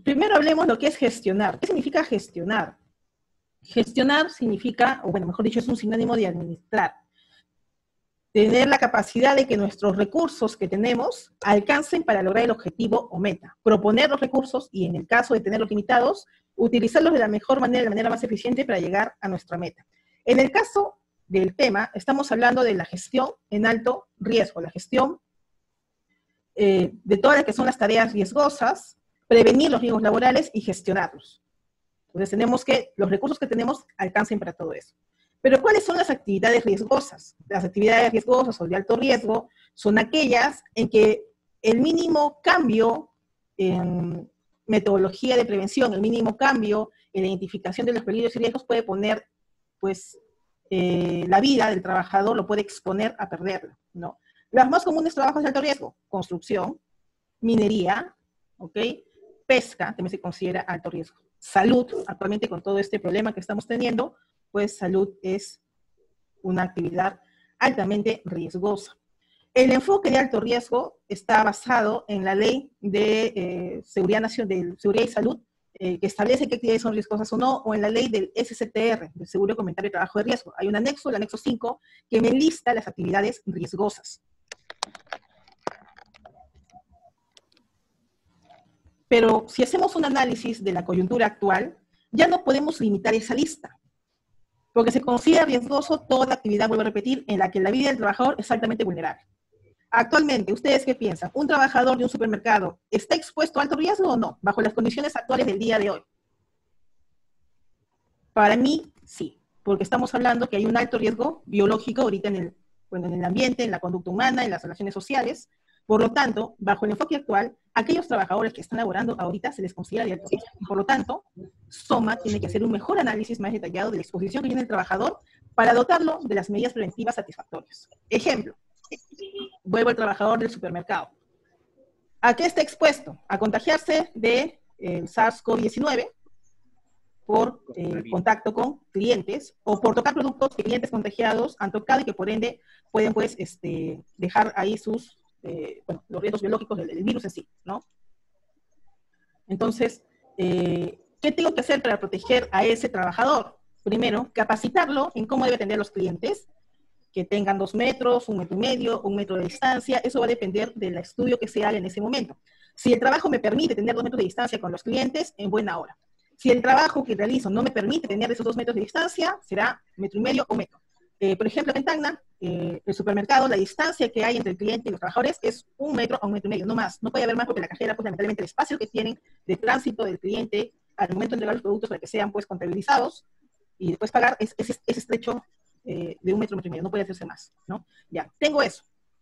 Primero hablemos lo que es gestionar. ¿Qué significa gestionar? Gestionar significa, o bueno, mejor dicho, es un sinónimo de administrar. Tener la capacidad de que nuestros recursos que tenemos alcancen para lograr el objetivo o meta. Proponer los recursos y, en el caso de tenerlos limitados, utilizarlos de la mejor manera, de la manera más eficiente para llegar a nuestra meta. En el caso del tema, estamos hablando de la gestión en alto riesgo, la gestión de todas las que son las tareas riesgosas, prevenir los riesgos laborales y gestionarlos. Entonces tenemos que los recursos que tenemos alcancen para todo eso. Pero ¿cuáles son las actividades riesgosas? Las actividades riesgosas o de alto riesgo son aquellas en que el mínimo cambio en metodología de prevención, el mínimo cambio en la identificación de los peligros y riesgos puede poner, pues, la vida del trabajador lo puede exponer a perderla, ¿no? Los más comunes trabajos de alto riesgo: construcción, minería, ¿ok? Pesca, también se considera alto riesgo. Salud, actualmente con todo este problema que estamos teniendo, pues salud es una actividad altamente riesgosa. El enfoque de alto riesgo está basado en la Ley de Seguridad y Salud, que establece qué actividades son riesgosas o no, o en la ley del SCTR, del Seguro Complementario de Trabajo de Riesgo. Hay un anexo, el anexo 5, que me lista las actividades riesgosas. Pero si hacemos un análisis de la coyuntura actual, ya no podemos limitar esa lista, porque se considera riesgoso toda actividad, vuelvo a repetir, en la que la vida del trabajador es altamente vulnerable. Actualmente, ¿ustedes qué piensan? ¿Un trabajador de un supermercado está expuesto a alto riesgo o no, bajo las condiciones actuales del día de hoy? Para mí, sí, porque estamos hablando que hay un alto riesgo biológico ahorita en el ambiente, en la conducta humana, en las relaciones sociales. Por lo tanto, bajo el enfoque actual, aquellos trabajadores que están laborando ahorita se les considera de alto riesgo. Por lo tanto, SOMA tiene que hacer un mejor análisis más detallado de la exposición que tiene el trabajador para dotarlo de las medidas preventivas satisfactorias. Ejemplo, vuelvo al trabajador del supermercado. ¿A qué está expuesto? A contagiarse de SARS-CoV-19 por contacto con clientes o por tocar productos que clientes contagiados han tocado y que por ende pueden, pues, dejar ahí sus, los riesgos biológicos del virus en sí, ¿no? Entonces, ¿qué tengo que hacer para proteger a ese trabajador? Primero, capacitarlo en cómo debe atender a los clientes, que tengan 2 metros, 1,5 metros, 1 metro de distancia. Eso va a depender del estudio que se haga en ese momento. Si el trabajo me permite tener 2 metros de distancia con los clientes, en buena hora. Si el trabajo que realizo no me permite tener esos 2 metros de distancia, será 1,5 metros o metro. Por ejemplo, en Tacna, el supermercado, la distancia que hay entre el cliente y los trabajadores es 1 metro a 1,5 metros, no más. No puede haber más porque la cajera, pues lamentablemente el espacio que tienen de tránsito del cliente al momento de entregar los productos para que sean, pues, contabilizados y después pagar es estrecho, de 1 metro, 1,5 metros, no puede hacerse más, ¿no? Ya, tengo eso.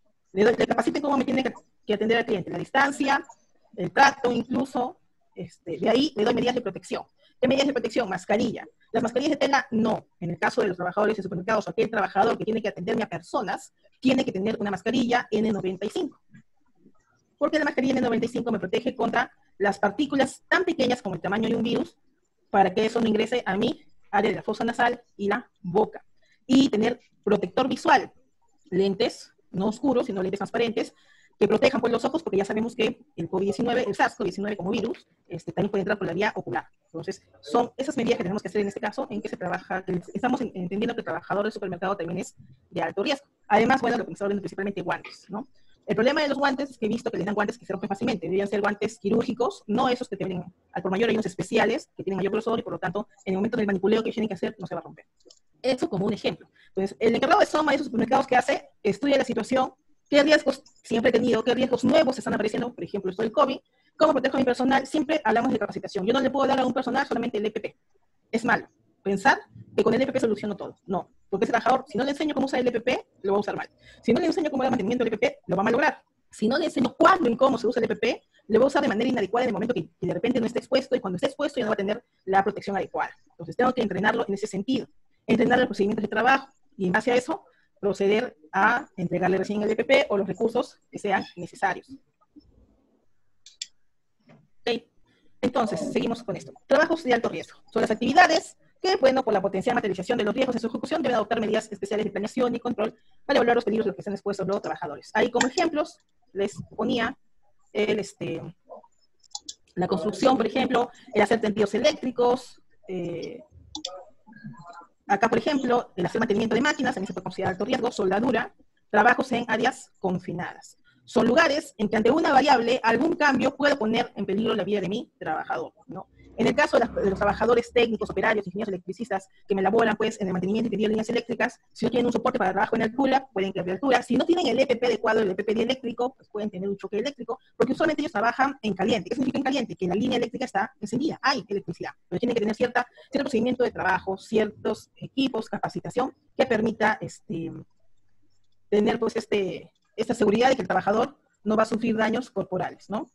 Le capacito cómo me tiene que atender al cliente, la distancia, el trato incluso, de ahí le doy medidas de protección. ¿Qué medidas de protección? Mascarilla. Las mascarillas de tela, no. En el caso de los trabajadores de supermercados, aquel trabajador que tiene que atenderme a personas, tiene que tener una mascarilla N95. Porque la mascarilla N95 me protege contra las partículas tan pequeñas como el tamaño de un virus, para que eso no ingrese a mi área de la fosa nasal y la boca. Y tener protector visual, lentes no oscuros, sino lentes transparentes, que protejan, pues, los ojos, porque ya sabemos que el COVID-19, el SARS-CoV-19 como virus, también puede entrar por la vía ocular. Entonces, son esas medidas que tenemos que hacer en este caso, en que se trabaja, que estamos entendiendo que el trabajador del supermercado también es de alto riesgo. Además, bueno, lo que estamos hablando principalmente guantes, ¿no? El problema de los guantes es que he visto que les dan guantes que se rompen fácilmente. Deberían ser guantes quirúrgicos, no esos que tienen, al por mayor hay unos especiales que tienen mayor grosor y por lo tanto, en el momento del manipuleo que tienen que hacer, no se va a romper. Eso como un ejemplo. Entonces, el encargado de SOMA de esos supermercados que hace, estudia la situación, qué riesgos siempre he tenido, qué riesgos nuevos están apareciendo, por ejemplo, esto del COVID, cómo protejo a mi personal. Siempre hablamos de capacitación. Yo no le puedo dar a un personal solamente el EPP. Es malo pensar que con el EPP soluciono todo. No, porque ese trabajador, si no le enseño cómo usar el EPP, lo va a usar mal. Si no le enseño cómo dar mantenimiento del EPP, lo va a malograr. Si no le enseño cuándo y cómo se usa el EPP, lo va a usar de manera inadecuada en el momento que de repente no esté expuesto, y cuando esté expuesto ya no va a tener la protección adecuada. Entonces tengo que entrenarlo en ese sentido, entrenar los procedimientos de trabajo, y en base a eso proceder a entregarle recién el EPP o los recursos que sean necesarios. ¿Okay? Entonces, seguimos con esto. Trabajos de alto riesgo. Son las actividades que, bueno, por la potencial materialización de los riesgos en su ejecución, deben adoptar medidas especiales de planeación y control para evaluar los peligros de los que están expuestos los trabajadores. Ahí, como ejemplos, les ponía La construcción, por ejemplo, el hacer tendidos eléctricos, acá, por ejemplo, el hacer mantenimiento de máquinas, también se puede considerar alto riesgo, soldadura, trabajos en áreas confinadas. Son lugares en que ante una variable, algún cambio puede poner en peligro la vida de mi trabajador, ¿no? En el caso de los trabajadores técnicos, operarios, ingenieros electricistas que me laboran pues, en el mantenimiento y tendido de líneas eléctricas, si no tienen un soporte para trabajo en altura, pueden quedar de altura. Si no tienen el EPP adecuado, el EPP eléctrico, pues pueden tener un choque eléctrico, porque usualmente ellos trabajan en caliente. ¿Qué significa en caliente? Que la línea eléctrica está encendida, hay electricidad, pero tiene que tener cierto procedimiento de trabajo, ciertos equipos, capacitación, que permita tener pues esta seguridad de que el trabajador no va a sufrir daños corporales, ¿no?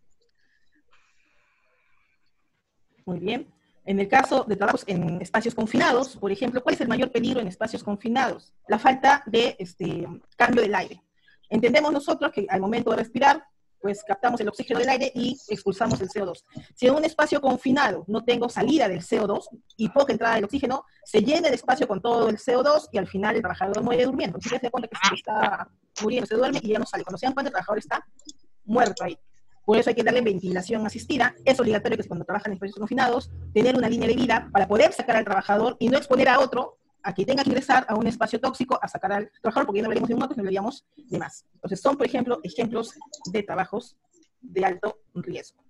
Muy bien. En el caso de trabajos en espacios confinados, por ejemplo, ¿cuál es el mayor peligro en espacios confinados? La falta de cambio del aire. Entendemos nosotros que al momento de respirar, pues captamos el oxígeno del aire y expulsamos el CO2. Si en un espacio confinado no tengo salida del CO2 y poca entrada del oxígeno, se llena el espacio con todo el CO2 y al final el trabajador muere durmiendo. Entonces se da cuenta que se está muriendo, se duerme y ya no sale. Cuando se dan cuenta, el trabajador está muerto ahí. Por eso hay que darle ventilación asistida. Es obligatorio que cuando trabajan en espacios confinados, tener una línea de vida para poder sacar al trabajador y no exponer a otro a que tenga que ingresar a un espacio tóxico a sacar al trabajador, porque ya no hablaríamos de un otro, sino hablaríamos de más. Entonces son, por ejemplo, ejemplos de trabajos de alto riesgo.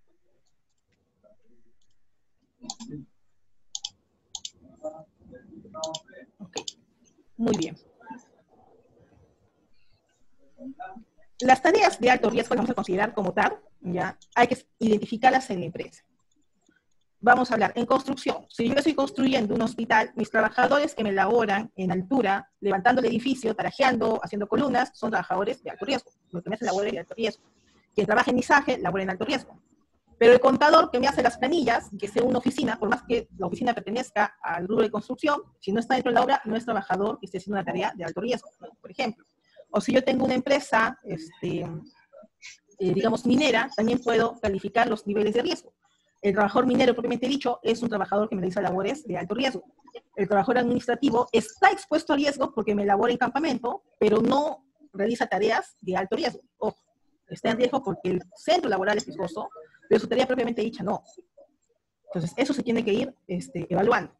Okay. Muy bien. Las tareas de alto riesgo las vamos a considerar como tal, ¿ya? Hay que identificarlas en la empresa. Vamos a hablar en construcción. Si yo estoy construyendo un hospital, mis trabajadores que me laboran en altura, levantando el edificio, tarajeando, haciendo columnas, son trabajadores de alto riesgo. Los que me hacen labores de alto riesgo. Quien trabaja en ISAGE, labora en alto riesgo. Pero el contador que me hace las planillas, que sea una oficina, por más que la oficina pertenezca al rubro de construcción, si no está dentro de la obra, no es trabajador que esté haciendo una tarea de alto riesgo, ¿no? Por ejemplo. O si yo tengo una empresa, digamos, minera, también puedo calificar los niveles de riesgo. El trabajador minero, propiamente dicho, es un trabajador que me realiza labores de alto riesgo. El trabajador administrativo está expuesto a riesgo porque me labora en campamento, pero no realiza tareas de alto riesgo. Ojo, está en riesgo porque el centro laboral es riesgoso, pero su tarea propiamente dicha no. Entonces, eso se tiene que ir evaluando.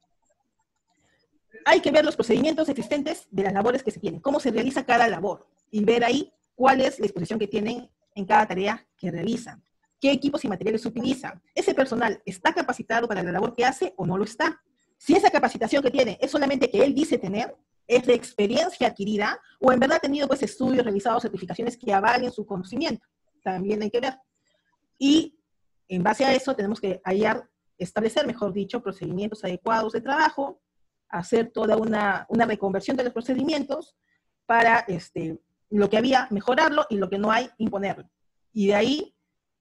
Hay que ver los procedimientos existentes de las labores que se tienen, cómo se realiza cada labor, y ver ahí cuál es la exposición que tienen en cada tarea que realizan, qué equipos y materiales se utilizan. ¿Ese personal está capacitado para la labor que hace o no lo está? Si esa capacitación que tiene es solamente que él dice tener, es de experiencia adquirida, o en verdad ha tenido pues estudios realizados, certificaciones que avalen su conocimiento. También hay que ver. Y en base a eso tenemos que establecer, mejor dicho, procedimientos adecuados de trabajo, hacer toda una reconversión de los procedimientos para lo que había, mejorarlo, y lo que no hay, imponerlo. Y de ahí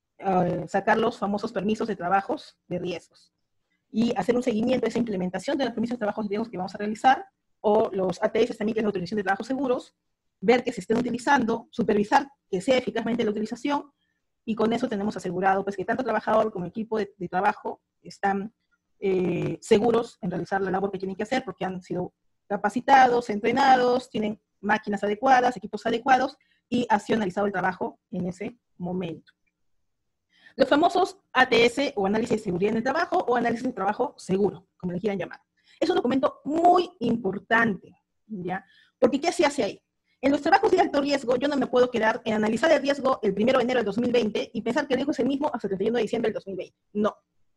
sacar los famosos permisos de trabajos de riesgos. Y hacer un seguimiento de esa implementación de los permisos de trabajos de riesgos que vamos a realizar, o los ATS también, que es la autorización de trabajos seguros, ver que se estén utilizando, supervisar que sea eficazmente la utilización, y con eso tenemos asegurado pues, que tanto trabajador como equipo de trabajo están seguros en realizar la labor que tienen que hacer, porque han sido capacitados, entrenados, tienen máquinas adecuadas, equipos adecuados, y ha sido analizado el trabajo en ese momento. Los famosos ATS, o análisis de seguridad en el trabajo, o análisis de trabajo seguro, como le quieran llamar. Es un documento muy importante, ¿ya? Porque ¿qué se hace ahí? En los trabajos de alto riesgo, yo no me puedo quedar en analizar el riesgo el 1 de enero del 2020 y pensar que el riesgo es el mismo hasta el 31 de diciembre del 2020. No.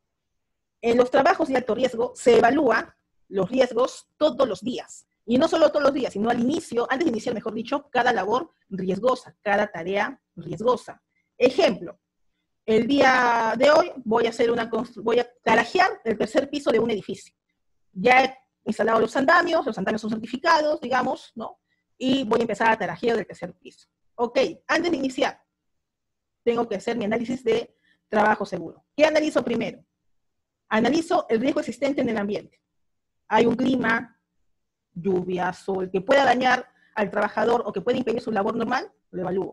En los trabajos de alto riesgo se evalúan los riesgos todos los días. Y no solo todos los días, sino al inicio, antes de iniciar, mejor dicho, cada labor riesgosa, cada tarea riesgosa. Ejemplo, el día de hoy voy a tarajear el tercer piso de un edificio. Ya he instalado los andamios son certificados, digamos, ¿no? Y voy a empezar a tarajeo del tercer piso. Ok, antes de iniciar, tengo que hacer mi análisis de trabajo seguro. ¿Qué analizo primero? Analizo el riesgo existente en el ambiente. Hay un clima, lluvia, sol, que pueda dañar al trabajador o que pueda impedir su labor normal, lo evalúo.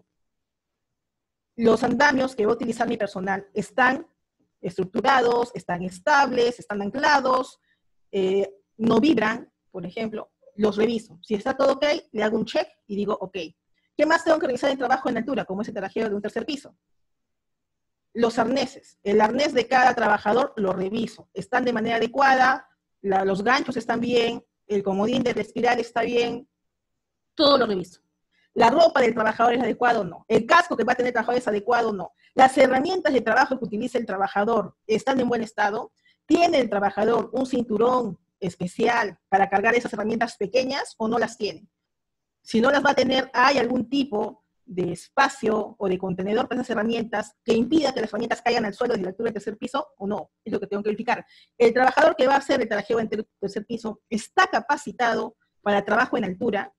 Los andamios que va a utilizar mi personal están estructurados, están estables, están anclados, no vibran, por ejemplo, los reviso. Si está todo ok, le hago un check y digo ok. ¿Qué más tengo que revisar en trabajo en altura, como ese tarajeo de un tercer piso? Los arneses. El arnés de cada trabajador lo reviso. Están de manera adecuada, los ganchos están bien, el comodín de espiral está bien, todo lo reviso. La ropa del trabajador es adecuada o no. El casco que va a tener el trabajador es adecuado o no. Las herramientas de trabajo que utiliza el trabajador están en buen estado. ¿Tiene el trabajador un cinturón especial para cargar esas herramientas pequeñas o no las tiene? Si no las va a tener, ¿hay algún tipo de espacio o de contenedor para esas herramientas que impida que las herramientas caigan al suelo desde la altura del tercer piso o no? Es lo que tengo que verificar. El trabajador que va a hacer el trabajeo en el tercer piso está capacitado para trabajo en altura,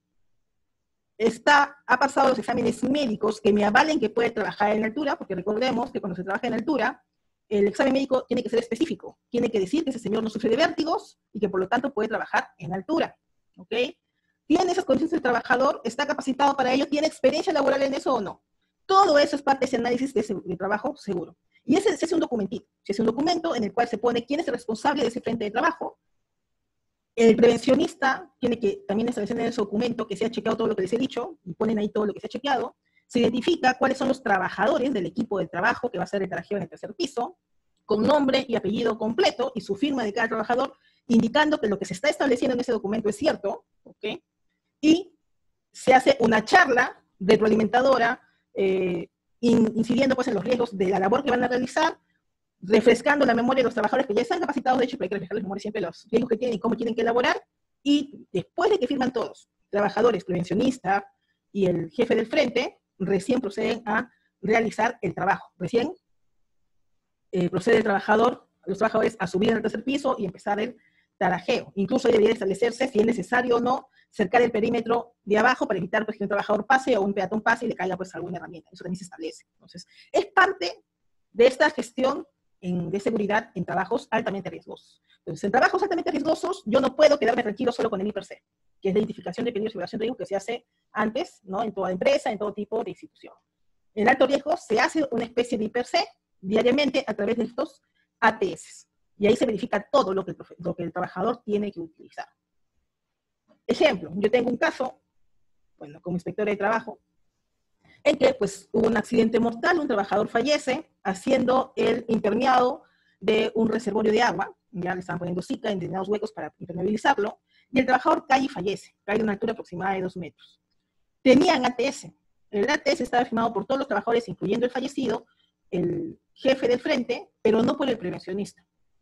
ha pasado los exámenes médicos que me avalen que puede trabajar en altura, porque recordemos que cuando se trabaja en altura, el examen médico tiene que ser específico, tiene que decir que ese señor no sufre de vértigos y que por lo tanto puede trabajar en altura, ¿ok? ¿Tiene esas condiciones el trabajador? ¿Está capacitado para ello? ¿Tiene experiencia laboral en eso o no? Todo eso es parte de ese análisis de trabajo seguro. Y ese se hace un documentito, se hace un documento en el cual se pone quién es el responsable de ese frente de trabajo. El prevencionista tiene que también establecer en ese documento que se ha chequeado todo lo que les he dicho, y ponen ahí todo lo que se ha chequeado. Se identifica cuáles son los trabajadores del equipo de trabajo que va a hacer el trabajeo en el tercer piso, con nombre y apellido completo y su firma de cada trabajador, indicando que lo que se está estableciendo en ese documento es cierto, ¿ok? Y se hace una charla retroalimentadora, incidiendo pues en los riesgos de la labor que van a realizar, refrescando la memoria de los trabajadores que ya están capacitados, de hecho, pero hay que refrescar la memoria siempre los riesgos que tienen y cómo tienen que elaborar, y después de que firman todos, trabajadores, prevencionista y el jefe del frente, recién proceden a realizar el trabajo. Recién procede los trabajadores a subir al tercer piso y empezar el tarajeo. Incluso debería establecerse, si es necesario o no, cercar el perímetro de abajo para evitar pues, que un trabajador pase o un peatón pase y le caiga pues, alguna herramienta. Eso también se establece. Entonces, es parte de esta gestión de seguridad en trabajos altamente riesgosos. Entonces, en trabajos altamente riesgosos, yo no puedo quedarme tranquilo solo con el I+C, que es la identificación de peligros y evaluación de riesgo que se hace antes, ¿no? En toda empresa, en todo tipo de institución. En alto riesgo se hace una especie de I+C diariamente a través de estos ATS. Y ahí se verifica todo lo que el trabajador tiene que utilizar. Ejemplo, yo tengo un caso, bueno, como inspectora de trabajo, en que pues hubo un accidente mortal, un trabajador fallece haciendo el impermeado de un reservorio de agua, ya le estaban poniendo cica en determinados huecos para impermeabilizarlo, y el trabajador cae y fallece, cae de una altura aproximada de 2 metros. Tenían ATS, el ATS estaba firmado por todos los trabajadores, incluyendo el fallecido, el jefe del frente, pero no por el prevencionista.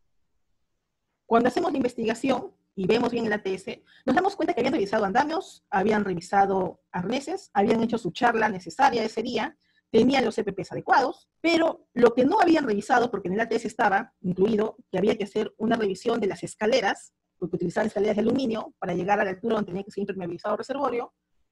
Cuando hacemos la investigación y vemos bien el ATS, nos damos cuenta que habían revisado andamios, habían revisado arneses, habían hecho su charla necesaria ese día, tenían los EPPs adecuados, pero lo que no habían revisado, porque en el ATS estaba incluido que había que hacer una revisión de las escaleras, porque utilizaban escaleras de aluminio para llegar a la altura donde tenía que ser impermeabilizado el reservorio,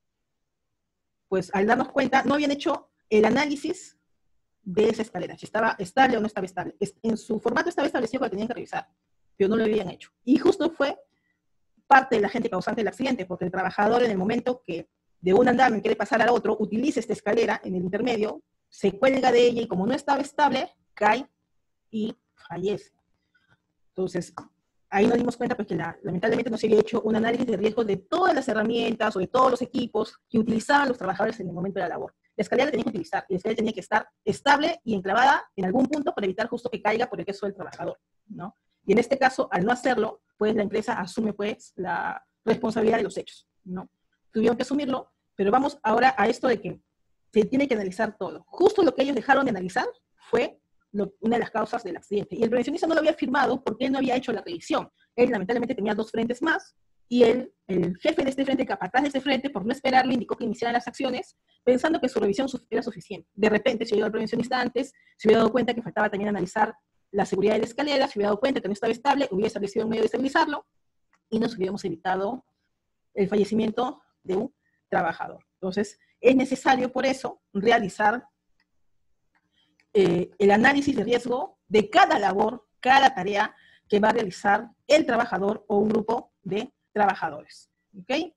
pues al darnos cuenta no habían hecho el análisis de esa escalera, si estaba estable o no estaba estable. En su formato estaba establecido que lo tenían que revisar, pero no lo habían hecho. Y justo fue parte del agente causante del accidente, porque el trabajador en el momento que de un andamio quiere pasar al otro, utiliza esta escalera en el intermedio, se cuelga de ella y como no estaba estable, cae y fallece. Entonces, ahí nos dimos cuenta pues, que lamentablemente no se había hecho un análisis de riesgo de todas las herramientas o de todos los equipos que utilizaban los trabajadores en el momento de la labor. La escalera la tenía que utilizar y la escalera tenía que estar estable y enclavada en algún punto para evitar justo que caiga por el peso del trabajador, ¿no? Y en este caso, al no hacerlo, pues la empresa asume pues la responsabilidad de los hechos, ¿no? Tuvieron que asumirlo, pero vamos ahora a esto de que se tiene que analizar todo. Justo lo que ellos dejaron de analizar fue una de las causas del accidente. Y el prevencionista no lo había firmado porque él no había hecho la revisión. Él lamentablemente tenía 2 frentes más y el jefe de este frente, el capataz de este frente, por no esperarlo, indicó que iniciaran las acciones pensando que su revisión era suficiente. De repente, si llegó el prevencionista antes, se hubiera dado cuenta que faltaba también analizar la seguridad de la escalera, se hubiera dado cuenta que no estaba estable, hubiera establecido un medio de estabilizarlo y nos hubiéramos evitado el fallecimiento de un trabajador. Entonces, es necesario por eso realizar el análisis de riesgo de cada labor, cada tarea que va a realizar el trabajador o un grupo de trabajadores. ¿Ok?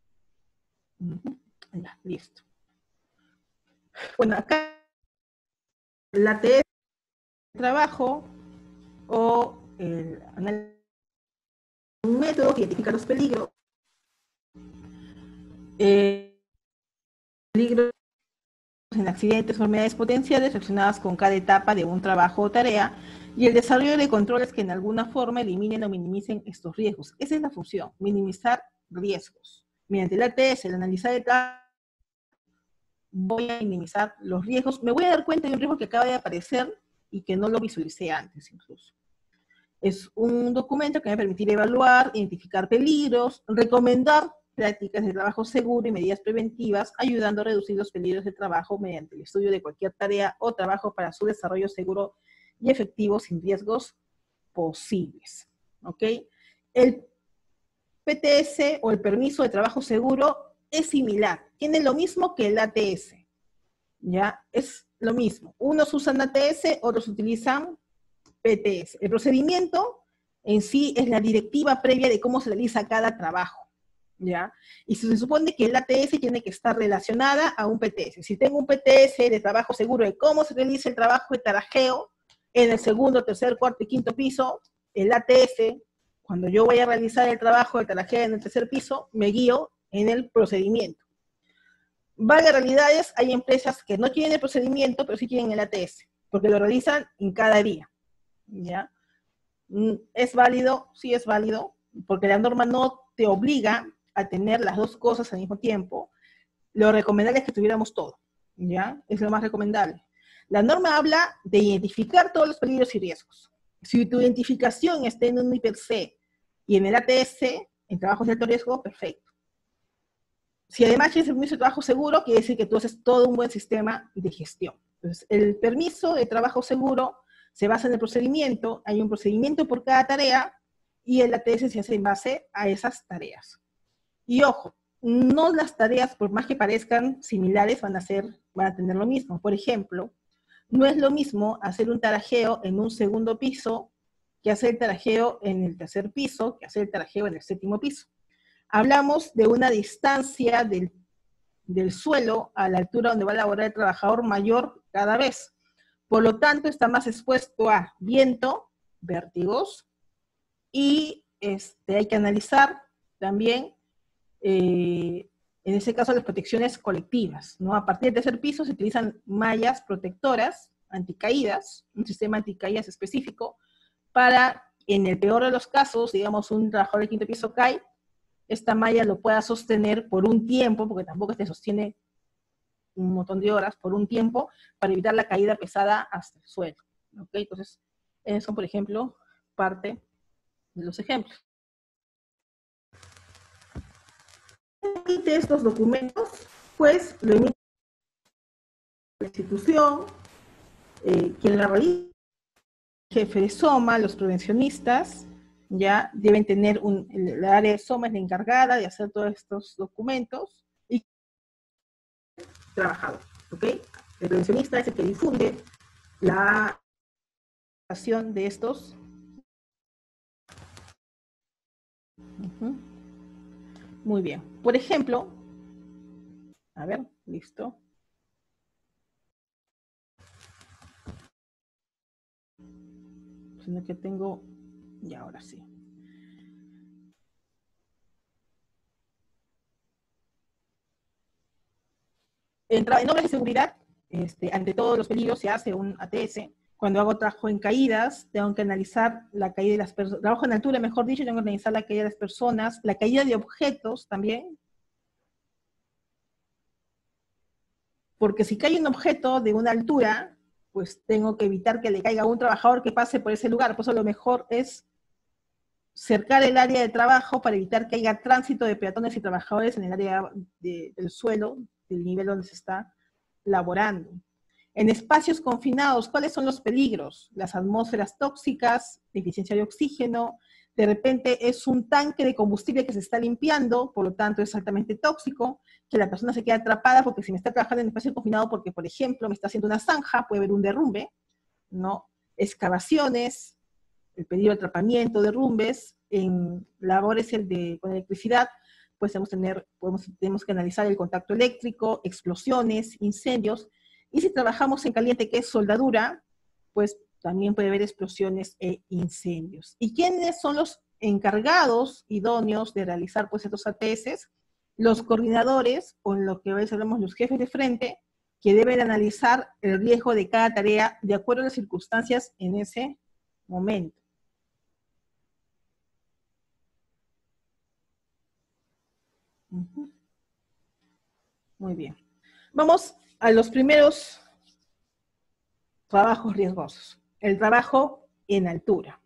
Ya, listo. Bueno, acá la TS de trabajo o el análisis de un método que identifica los peligros. Peligros en accidentes o enfermedades potenciales relacionadas con cada etapa de un trabajo o tarea, y el desarrollo de controles que en alguna forma eliminen o minimicen estos riesgos. Esa es la función, minimizar riesgos. Mediante el ATS, el analizar el trabajo, voy a minimizar los riesgos. Me voy a dar cuenta de un riesgo que acaba de aparecer y que no lo visualicé antes incluso. Es un documento que me va a permitir evaluar, identificar peligros, recomendar prácticas de trabajo seguro y medidas preventivas, ayudando a reducir los peligros de trabajo mediante el estudio de cualquier tarea o trabajo para su desarrollo seguro y efectivo sin riesgos posibles. ¿Ok? El PTS o el permiso de trabajo seguro es similar, tiene lo mismo que el ATS, ¿ya? Es lo mismo. Unos usan ATS, otros utilizan PTS. El procedimiento en sí es la directiva previa de cómo se realiza cada trabajo, ¿ya? Y se supone que el ATS tiene que estar relacionada a un PTS. Si tengo un PTS de trabajo seguro de cómo se realiza el trabajo de tarajeo en el segundo, tercer, cuarto y quinto piso, el ATS, cuando yo voy a realizar el trabajo de tarajeo en el tercer piso, me guío en el procedimiento. Valga realidades, hay empresas que no tienen el procedimiento, pero sí tienen el ATS, porque lo realizan en cada día, ¿ya? ¿Es válido? Sí es válido, porque la norma no te obliga a tener las dos cosas al mismo tiempo. Lo recomendable es que tuviéramos todo, ¿ya? Es lo más recomendable. La norma habla de identificar todos los peligros y riesgos. Si tu identificación está en un IPC y en el ATS, en trabajos de alto riesgo, perfecto. Si además tienes el permiso de trabajo seguro, quiere decir que tú haces todo un buen sistema de gestión. Entonces, el permiso de trabajo seguro se basa en el procedimiento, hay un procedimiento por cada tarea, y el ATS se hace en base a esas tareas. Y ojo, no las tareas, por más que parezcan similares, van a tener lo mismo. Por ejemplo, no es lo mismo hacer un tarajeo en un segundo piso que hacer el tarajeo en el tercer piso, que hacer el tarajeo en el séptimo piso. Hablamos de una distancia del suelo a la altura donde va a laborar el trabajador mayor cada vez. Por lo tanto, está más expuesto a viento, vértigos, y hay que analizar también, en ese caso, las protecciones colectivas, ¿no? A partir del tercer piso se utilizan mallas protectoras, anticaídas, un sistema anticaídas específico, para, en el peor de los casos, digamos, un trabajador del quinto piso cae, esta malla lo pueda sostener por un tiempo, porque tampoco te sostiene un montón de horas, por un tiempo, para evitar la caída pesada hasta el suelo. ¿Ok? Entonces, son, por ejemplo, parte de los ejemplos. De estos documentos, pues, lo emite la institución, quien la realiza, el jefe de SOMA, los prevencionistas, ya deben tener la área de SOMA es la encargada de hacer todos estos documentos, y trabajador, ¿ok? El prevencionista es el que difunde la acción de estos. Muy bien. Por ejemplo, a ver, listo. Sino que tengo, y ahora sí. En obras de seguridad, ante todos los peligros se hace un ATS. Cuando hago trabajo en caídas, tengo que analizar la caída de las personas, trabajo en altura, mejor dicho, tengo que analizar la caída de las personas, la caída de objetos también, porque si cae un objeto de una altura, pues tengo que evitar que le caiga a un trabajador que pase por ese lugar. Por eso lo mejor es cercar el área de trabajo para evitar que haya tránsito de peatones y trabajadores en el área del suelo, del nivel donde se está laborando. En espacios confinados, ¿cuáles son los peligros? Las atmósferas tóxicas, deficiencia de oxígeno, de repente es un tanque de combustible que se está limpiando, por lo tanto es altamente tóxico, que la persona se queda atrapada porque si me está trabajando en espacio confinado porque, por ejemplo, me está haciendo una zanja, puede haber un derrumbe, ¿no? Excavaciones, el peligro de atrapamiento, derrumbes, en labores con electricidad, pues tenemos que analizar el contacto eléctrico, explosiones, incendios, y si trabajamos en caliente, que es soldadura, pues también puede haber explosiones e incendios. ¿Y quiénes son los encargados idóneos de realizar pues estos ATS? Los coordinadores, o en lo que a veces hablamos los jefes de frente, que deben analizar el riesgo de cada tarea de acuerdo a las circunstancias en ese momento. Muy bien. Vamos a los primeros trabajos riesgosos. El trabajo en altura.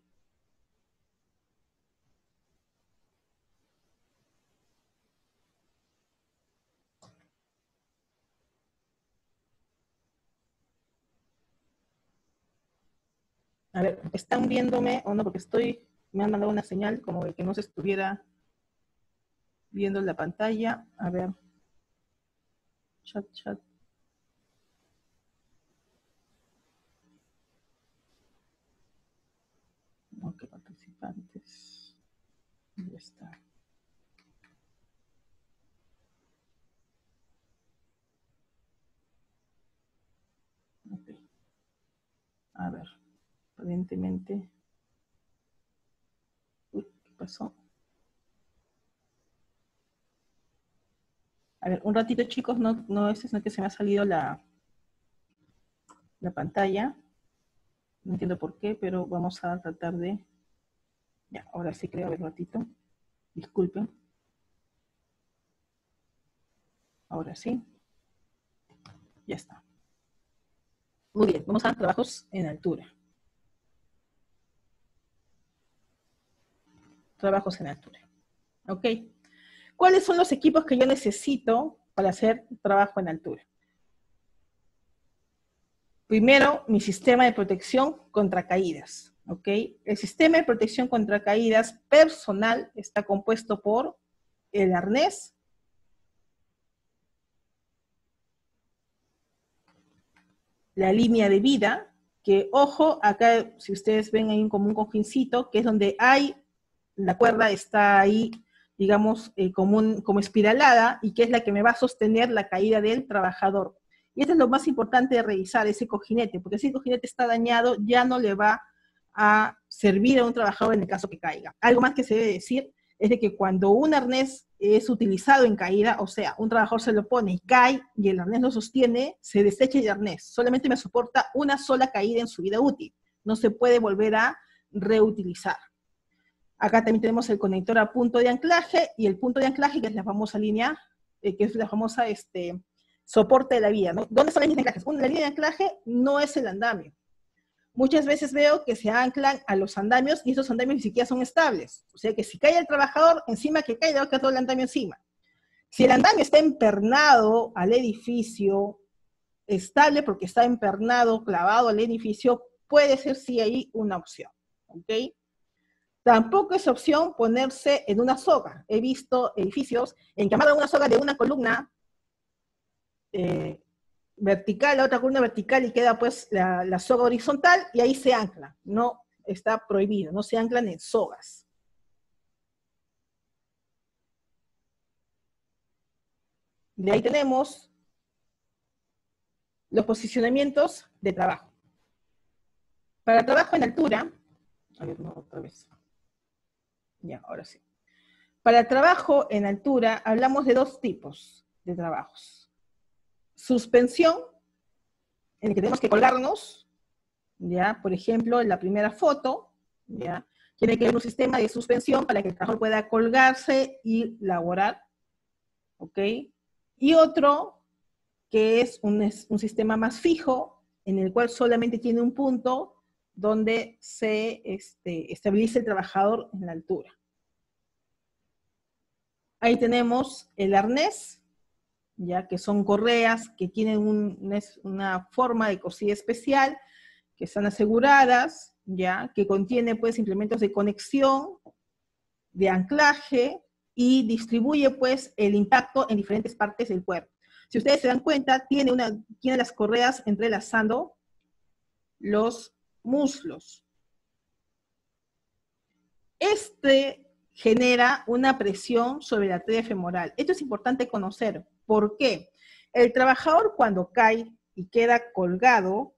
A ver, ¿están viéndome o no? Porque me han mandado una señal como de que no se estuviera viendo la pantalla. A ver. Chat. Ok, participantes. Ya está. Ok. A ver, aparentemente. Uy, ¿qué pasó? A ver, un ratito, chicos, no es que se me ha salido la pantalla. No entiendo por qué, pero vamos a tratar de... Ya, ahora sí creo, a ver, un ratito. Disculpen. Ahora sí. Ya está. Muy bien, vamos a trabajos en altura. Trabajos en altura. ¿Ok? ¿Cuáles son los equipos que yo necesito para hacer trabajo en altura? Primero, mi sistema de protección contra caídas. ¿Ok? El sistema de protección contra caídas personal está compuesto por el arnés, la línea de vida, que ojo, acá si ustedes ven hay como un cojincito, que es donde hay, la cuerda está ahí, digamos, como espiralada, y que es la que me va a sostener la caída del trabajador. Y esto es lo más importante de revisar, ese cojinete, porque si el cojinete está dañado, ya no le va a servir a un trabajador en el caso que caiga. Algo más que se debe decir es de que cuando un arnés es utilizado en caída, o sea, un trabajador se lo pone y cae y el arnés lo sostiene, se desecha el arnés. Solamente me soporta una sola caída en su vida útil. No se puede volver a reutilizar. Acá también tenemos el conector a punto de anclaje y el punto de anclaje, que es la famosa línea, que es la famosa soporte de la vía, ¿no? ¿Dónde están las líneas de anclaje? La línea de anclaje no es el andamio. Muchas veces veo que se anclan a los andamios y esos andamios ni siquiera son estables. O sea que si cae el trabajador, encima que cae, le va a caer todo el andamio encima. Si el andamio está empernado al edificio, estable porque está empernado, clavado al edificio, puede ser sí ahí una opción. ¿Ok? Tampoco es opción ponerse en una soga. He visto edificios en que amarran una soga de una columna vertical, la otra columna vertical y queda pues la soga horizontal y ahí se ancla. No, está prohibido, no se anclan en sogas. De ahí tenemos los posicionamientos de trabajo. Para trabajo en altura, a ver, no, otra vez. Ya, ahora sí. Para trabajo en altura hablamos de dos tipos de trabajos. Suspensión, en el que tenemos que colgarnos, ¿ya? Por ejemplo, en la primera foto, ¿ya? Tiene que haber un sistema de suspensión para que el trabajador pueda colgarse y laborar, ¿ok? Y otro, que es un sistema más fijo, en el cual solamente tiene un punto donde se estabiliza el trabajador en la altura. Ahí tenemos el arnés, ya que son correas que tienen una forma de cosida especial, que están aseguradas, ya, que contiene pues implementos de conexión, de anclaje, y distribuye pues el impacto en diferentes partes del cuerpo. Si ustedes se dan cuenta, tiene las correas entrelazando los muslos. Genera una presión sobre la arteria femoral. Esto es importante conocer. ¿Por qué? El trabajador cuando cae y queda colgado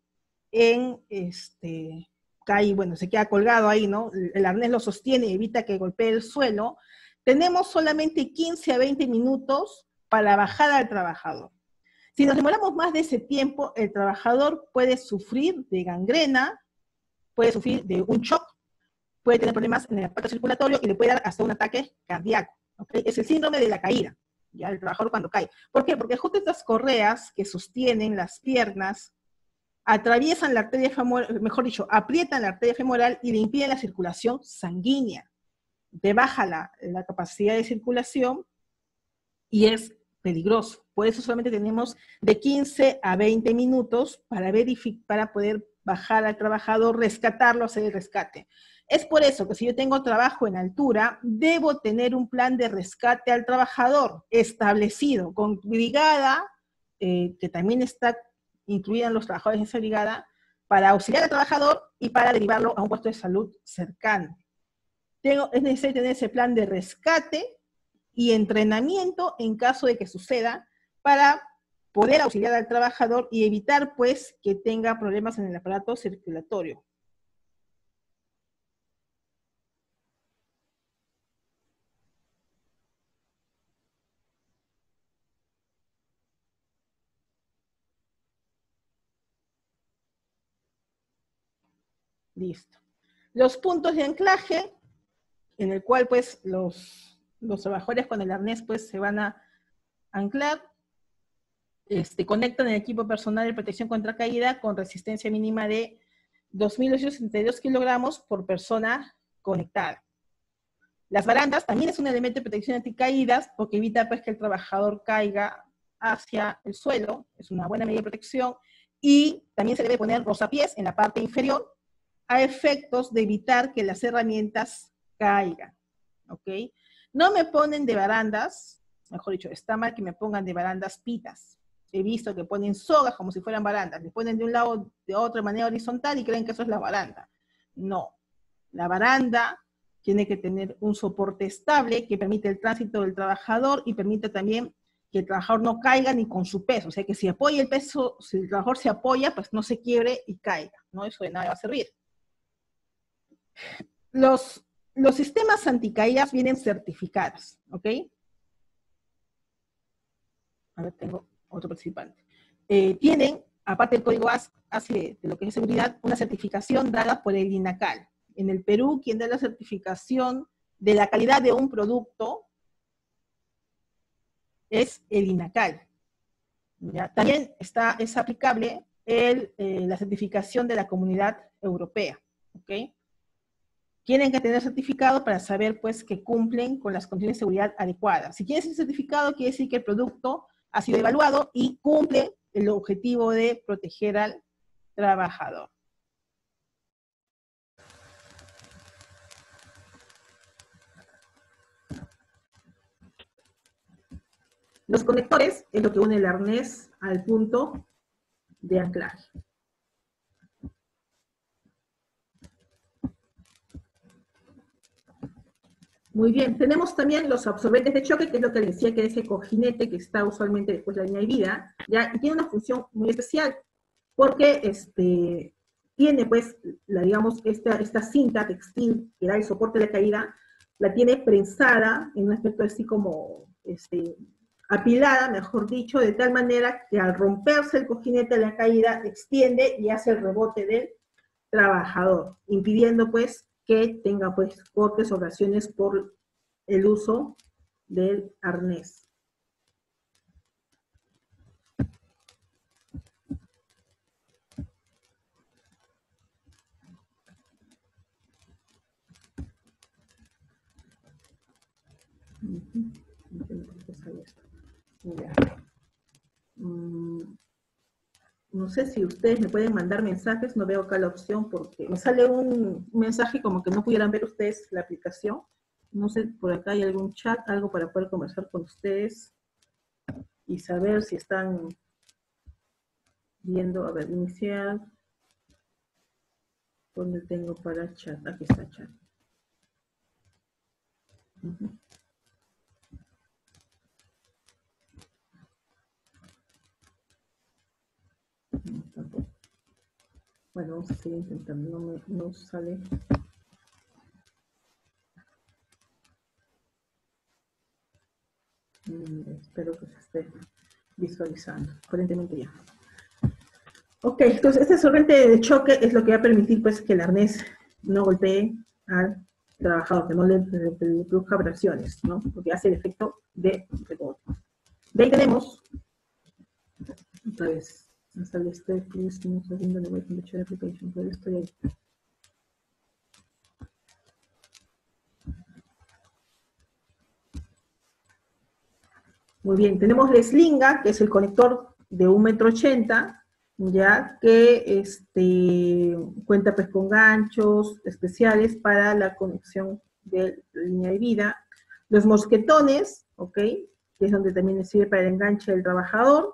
se queda colgado ahí, ¿no? El arnés lo sostiene y evita que golpee el suelo. Tenemos solamente 15 a 20 minutos para bajar al trabajador. Si nos demoramos más de ese tiempo, el trabajador puede sufrir de gangrena, puede sufrir de un shock, puede tener problemas en el aparato circulatorio y le puede dar hasta un ataque cardíaco. ¿Okay? Es el síndrome de la caída, ya el trabajador cuando cae. ¿Por qué? Porque justo estas correas que sostienen las piernas atraviesan la arteria femoral, mejor dicho, aprietan la arteria femoral y le impiden la circulación sanguínea. Te baja la capacidad de circulación y es peligroso. Por eso solamente tenemos de 15 a 20 minutos para poder bajar al trabajador, rescatarlo, hacer el rescate. Es por eso que si yo tengo trabajo en altura, debo tener un plan de rescate al trabajador establecido, con brigada, que también está incluida en los trabajadores de esa brigada, para auxiliar al trabajador y para derivarlo a un puesto de salud cercano. Es necesario tener ese plan de rescate y entrenamiento en caso de que suceda para poder auxiliar al trabajador y evitar, pues, que tenga problemas en el aparato circulatorio. Listo. Los puntos de anclaje, en el cual, pues, los trabajadores con el arnés, pues, se van a anclar. Conectan el equipo personal de protección contra caída con resistencia mínima de 2.862 kilogramos por persona conectada. Las barandas también es un elemento de protección anticaídas porque evita, pues, que el trabajador caiga hacia el suelo, es una buena medida de protección, y también se debe poner rozapiés en la parte inferior a efectos de evitar que las herramientas caigan, ¿ok? No me ponen de barandas, mejor dicho, está mal que me pongan de barandas pitas. He visto que ponen sogas como si fueran barandas, le ponen de un lado de otra manera horizontal y creen que eso es la baranda. No, la baranda tiene que tener un soporte estable que permite el tránsito del trabajador y permite también que el trabajador no caiga ni con su peso. O sea, que si apoya el peso, si el trabajador se apoya, pues no se quiebre y caiga, ¿no? Eso de nada va a servir. Los sistemas anticaídas vienen certificados, ¿ok? A ver, tengo otro participante. Tienen, aparte del código ASI de lo que es seguridad, una certificación dada por el INACAL. En el Perú, quien da la certificación de la calidad de un producto es el INACAL. ¿Ya? También es aplicable la certificación de la Comunidad Europea, ¿ok? Tienen que tener certificado para saber, pues, que cumplen con las condiciones de seguridad adecuadas. Si tienes ese certificado, quiere decir que el producto ha sido evaluado y cumple el objetivo de proteger al trabajador. Los conectores es lo que une el arnés al punto de anclaje. Muy bien, tenemos también los absorbentes de choque, que es lo que les decía, que es ese cojinete que está usualmente después de la línea de vida, ¿ya? Y tiene una función muy especial, porque tiene, pues, digamos, esta cinta textil que da el soporte de la caída, la tiene prensada en un aspecto así como apilada, mejor dicho, de tal manera que al romperse el cojinete de la caída, extiende y hace el rebote del trabajador, impidiendo, pues, que tenga, pues, cortes o lesiones por el uso del arnés. No sé si ustedes me pueden mandar mensajes, no veo acá la opción porque me sale un mensaje como que no pudieran ver ustedes la aplicación. No sé, por acá hay algún chat, algo para poder conversar con ustedes y saber si están viendo. A ver, iniciar. ¿Dónde tengo para chat? Aquí está chat. Bueno, vamos a seguir intentando, no sale. Espero que se esté Visualizando, aparentemente ya. Ok, entonces este sorbente de choque es lo que va a permitir pues que el arnés no golpee al trabajador, que no le produzca abrasiones, ¿no? Porque hace el efecto de rebote. De ahí tenemos, otra vez, install step, please, no sé dónde voy a comenzar application, pero estoy ahí. Muy bien, tenemos la slinga, que es el conector de 1,80 m, ya que cuenta pues con ganchos especiales para la conexión de la línea de vida. Los mosquetones, ¿ok? Que es donde también sirve para el enganche del trabajador.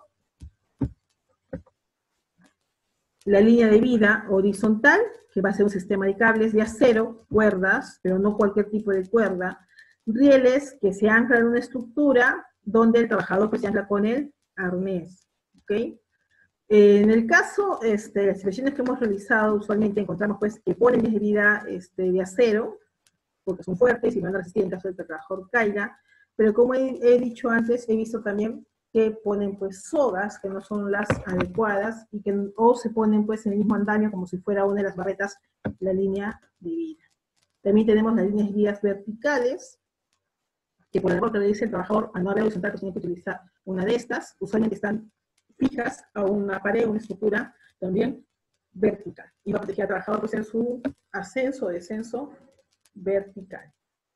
La línea de vida horizontal, que va a ser un sistema de cables de acero, cuerdas, pero no cualquier tipo de cuerda, rieles que se anclan en una estructura donde el trabajador pues se ancla con el arnés, ¿ok? En el caso, las inspecciones que hemos realizado, usualmente encontramos pues que ponen líneas de vida de acero, porque son fuertes y van a resistir en caso de que el trabajador caiga, pero como he dicho antes, he visto también que ponen pues sogas que no son las adecuadas y que o se ponen pues en el mismo andamio como si fuera una de las barretas la línea de vida. También tenemos las líneas de vida verticales, que por el error que le dice el trabajador al no haber horizontal pues tiene que utilizar una de estas, usualmente están fijas a una pared, una estructura también vertical, y va a proteger al trabajador pues en su ascenso o descenso vertical.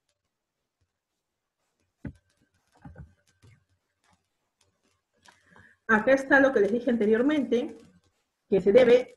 Acá está lo que les dije anteriormente, que se debe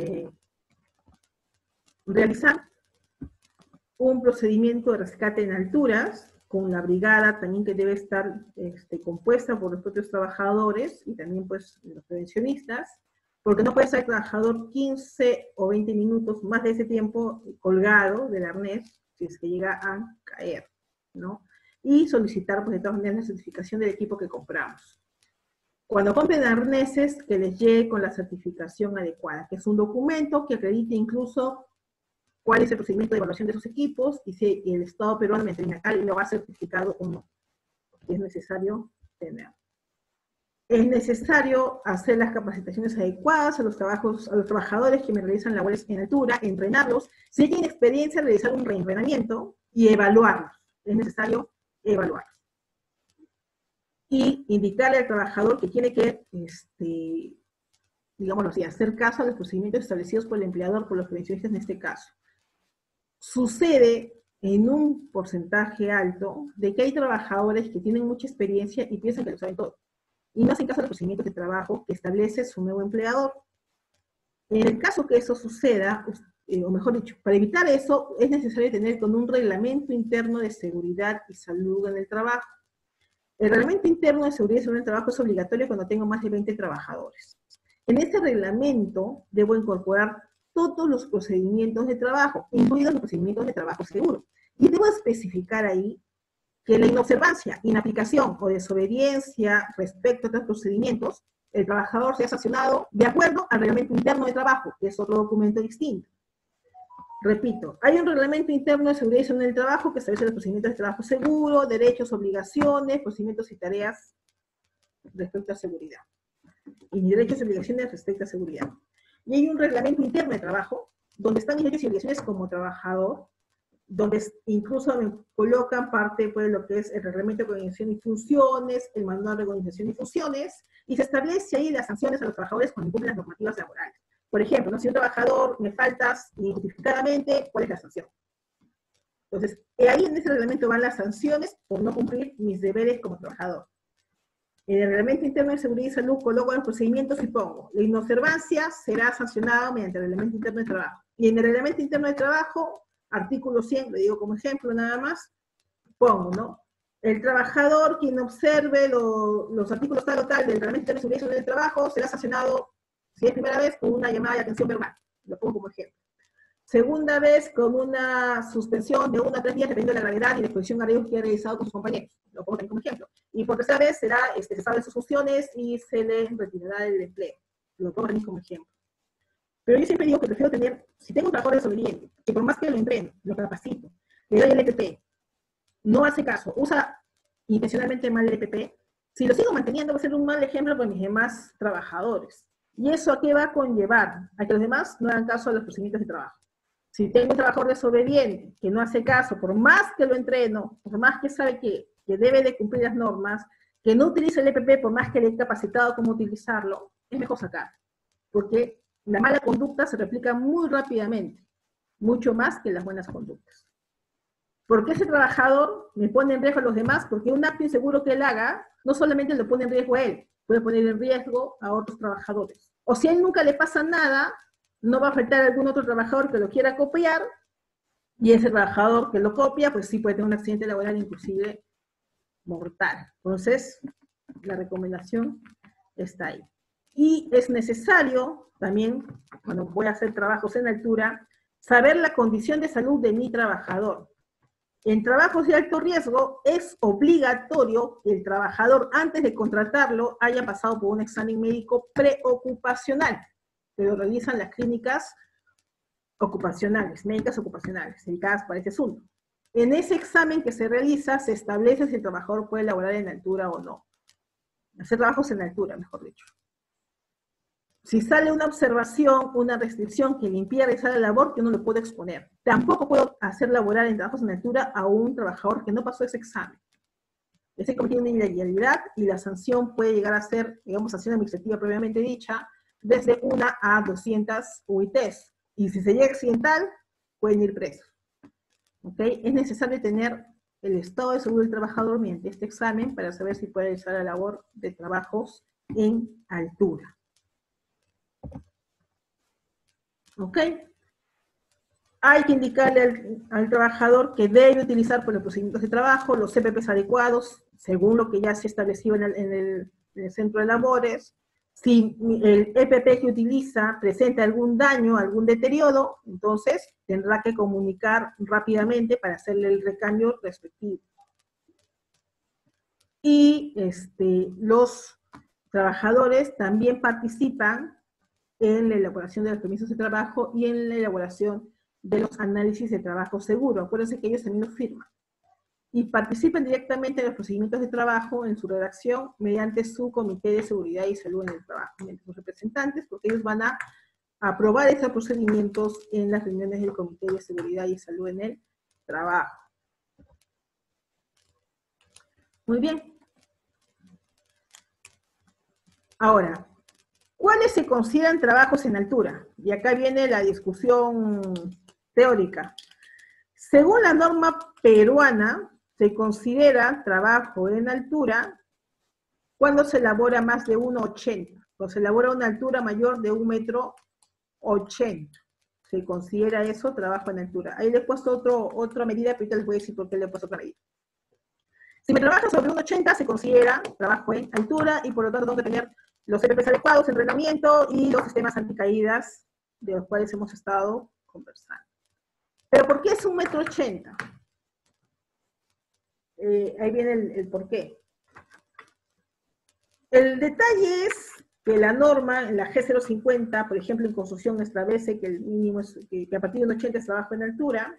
realizar un procedimiento de rescate en alturas, con la brigada también que debe estar compuesta por los propios trabajadores y también pues los prevencionistas, porque no puede estar el trabajador 15 o 20 minutos más de ese tiempo colgado del arnés si es que llega a caer, ¿no? Y solicitar pues de todas maneras la certificación del equipo que compramos. Cuando compren arneses, que les llegue con la certificación adecuada, que es un documento que acredite incluso cuál es el procedimiento de evaluación de esos equipos y si el Estado peruano medioambiental lo ha certificado o no. Es necesario tener. Es necesario hacer las capacitaciones adecuadas a los trabajadores que me realizan labores en altura, entrenarlos, si tienen experiencia, realizar un reentrenamiento y evaluarlos. Es necesario evaluarlos. Y indicarle al trabajador que tiene que, digámoslo así, hacer caso a los procedimientos establecidos por el empleador, por los prevencionistas en este caso. Sucede en un porcentaje alto de que hay trabajadores que tienen mucha experiencia y piensan que lo saben todo, y no hacen caso a los procedimientos de trabajo que establece su nuevo empleador. En el caso que eso suceda, o mejor dicho, para evitar eso, es necesario tener con un reglamento interno de seguridad y salud en el trabajo. El reglamento interno de seguridad y salud en el trabajo es obligatorio cuando tengo más de 20 trabajadores. En este reglamento debo incorporar todos los procedimientos de trabajo, incluidos los procedimientos de trabajo seguro. Y debo especificar ahí que la inobservancia, inaplicación o desobediencia respecto a estos procedimientos, el trabajador sea sancionado de acuerdo al reglamento interno de trabajo, que es otro documento distinto. Repito, hay un reglamento interno de seguridad y salud en el trabajo que establece los procedimientos de trabajo seguro, derechos, obligaciones, procedimientos y tareas respecto a seguridad. Y derechos y obligaciones respecto a seguridad. Y hay un reglamento interno de trabajo, donde están mis derechos y obligaciones como trabajador, donde incluso me colocan parte de lo que es el reglamento de organización y funciones, el manual de organización y funciones, y se establece ahí las sanciones a los trabajadores cuando incumplen las normativas laborales. Por ejemplo, ¿no? Si un trabajador me faltas injustificadamente, ¿cuál es la sanción? Entonces, ahí en ese reglamento van las sanciones por no cumplir mis deberes como trabajador. En el reglamento interno de seguridad y salud coloco los procedimientos y pongo, la inobservancia será sancionada mediante el reglamento interno de trabajo. Y en el reglamento interno de trabajo, artículo 100, lo digo como ejemplo nada más, pongo, ¿no? El trabajador quien observe los artículos tal o tal del reglamento interno de seguridad y salud del trabajo será sancionado, si es primera vez, con una llamada de atención verbal. Lo pongo como ejemplo. Segunda vez, con una suspensión de 1 a 3 días, dependiendo de la gravedad y la exposición a riesgos que ha realizado con sus compañeros. Lo pongo también como ejemplo. Y por tercera vez será cesado de sus funciones y se le retirará del empleo. Lo pongo también como ejemplo. Pero yo siempre digo que prefiero tener, si tengo un trabajador desobediente, que por más que lo entreno, lo capacito, le doy el EPP, no hace caso, usa intencionalmente mal el EPP, Si lo sigo manteniendo, va a ser un mal ejemplo para mis demás trabajadores. ¿Y eso a qué va a conllevar? A que los demás no hagan caso a los procedimientos de trabajo. Si tengo un trabajador desobediente, que no hace caso, por más que lo entreno, por más que sabe que debe de cumplir las normas, que no utiliza el EPP por más que le he capacitado cómo utilizarlo, es mejor sacar. Porque la mala conducta se replica muy rápidamente, mucho más que las buenas conductas. Porque ese trabajador me pone en riesgo a los demás, porque un acto inseguro que él haga, no solamente lo pone en riesgo a él, puede poner en riesgo a otros trabajadores. O si a él nunca le pasa nada, no va a afectar a algún otro trabajador que lo quiera copiar, y ese trabajador que lo copia, pues sí puede tener un accidente laboral, inclusive mortal. Entonces, la recomendación está ahí. Y es necesario también, cuando voy a hacer trabajos en altura, saber la condición de salud de mi trabajador. En trabajos de alto riesgo es obligatorio que el trabajador, antes de contratarlo, haya pasado por un examen médico preocupacional, que lo realizan las clínicas ocupacionales, médicas ocupacionales, dedicadas para ese asunto. En ese examen que se realiza, se establece si el trabajador puede laborar en altura o no. Hacer trabajos en altura, mejor dicho. Si sale una observación, una restricción que le impide realizar la labor, yo no lo puedo exponer. Tampoco puedo hacer laborar en trabajos en altura a un trabajador que no pasó ese examen. Ese cometió una ilegalidad y la sanción puede llegar a ser, digamos, sanción administrativa previamente dicha, desde 1 a 200 UITs. Y si se llega accidental, pueden ir presos. ¿Okay? Es necesario tener el estado de salud del trabajador mediante este examen para saber si puede realizar la labor de trabajos en altura. ¿Ok? Hay que indicarle al trabajador que debe utilizar por los procedimientos de trabajo los CPPs adecuados, según lo que ya se estableció en el centro de labores. Si el EPP que utiliza presenta algún daño, algún deterioro, entonces tendrá que comunicar rápidamente para hacerle el recambio respectivo. Y los trabajadores también participan en la elaboración de los permisos de trabajo y en la elaboración de los análisis de trabajo seguro. Acuérdense que ellos también los firman. Y participan directamente en los procedimientos de trabajo, en su redacción, mediante su Comité de Seguridad y Salud en el Trabajo, mediante sus representantes, porque ellos van a aprobar esos procedimientos en las reuniones del Comité de Seguridad y Salud en el Trabajo. Muy bien. Ahora, ¿cuáles se consideran trabajos en altura? Y acá viene la discusión teórica. Según la norma peruana, se considera trabajo en altura cuando se elabora más de 1,80. Cuando se elabora una altura mayor de 1,80 m. Se considera eso trabajo en altura. Ahí le he puesto otra medida, pero ahorita les voy a decir por qué le he puesto otra medida. Si me trabaja sobre 1,80 se considera trabajo en altura y por lo tanto tengo que tener los CPPs adecuados, entrenamiento y los sistemas anticaídas de los cuales hemos estado conversando. ¿Pero por qué es 1,80 m? Ahí viene el por qué. El detalle es que la norma, en la G050, por ejemplo, en construcción establece que el mínimo es que a partir de 1,80 es trabajo en altura,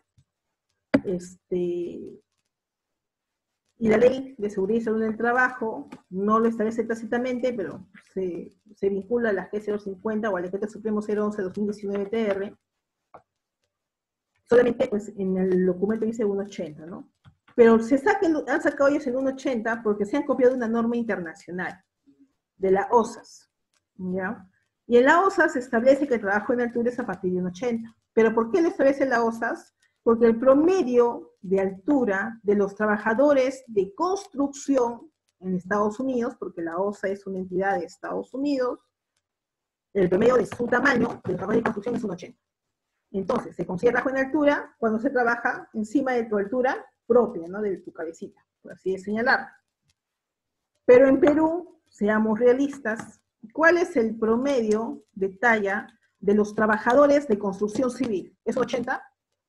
y la ley de seguridad y salud en el trabajo no lo establece tácitamente, pero se vincula a la G050 o al Decreto Supremo 011-2019-TR. Solamente pues, en el documento dice 1,80, ¿no? Pero han sacado ellos el 1,80 porque se han copiado de una norma internacional, de la OSAS, ¿ya? Y en la OSAS se establece que el trabajo en altura es a partir de 1,80. ¿Pero por qué lo establece la OSAS? Porque el promedio de altura de los trabajadores de construcción en Estados Unidos, porque la OSA es una entidad de Estados Unidos, el promedio de su tamaño de los trabajadores de construcción es 1,80. Entonces, se considera trabajo en altura cuando se trabaja encima de tu altura propia, ¿no? De tu cabecita, por así de señalar. Pero en Perú, seamos realistas, ¿cuál es el promedio de talla de los trabajadores de construcción civil? ¿Es 80?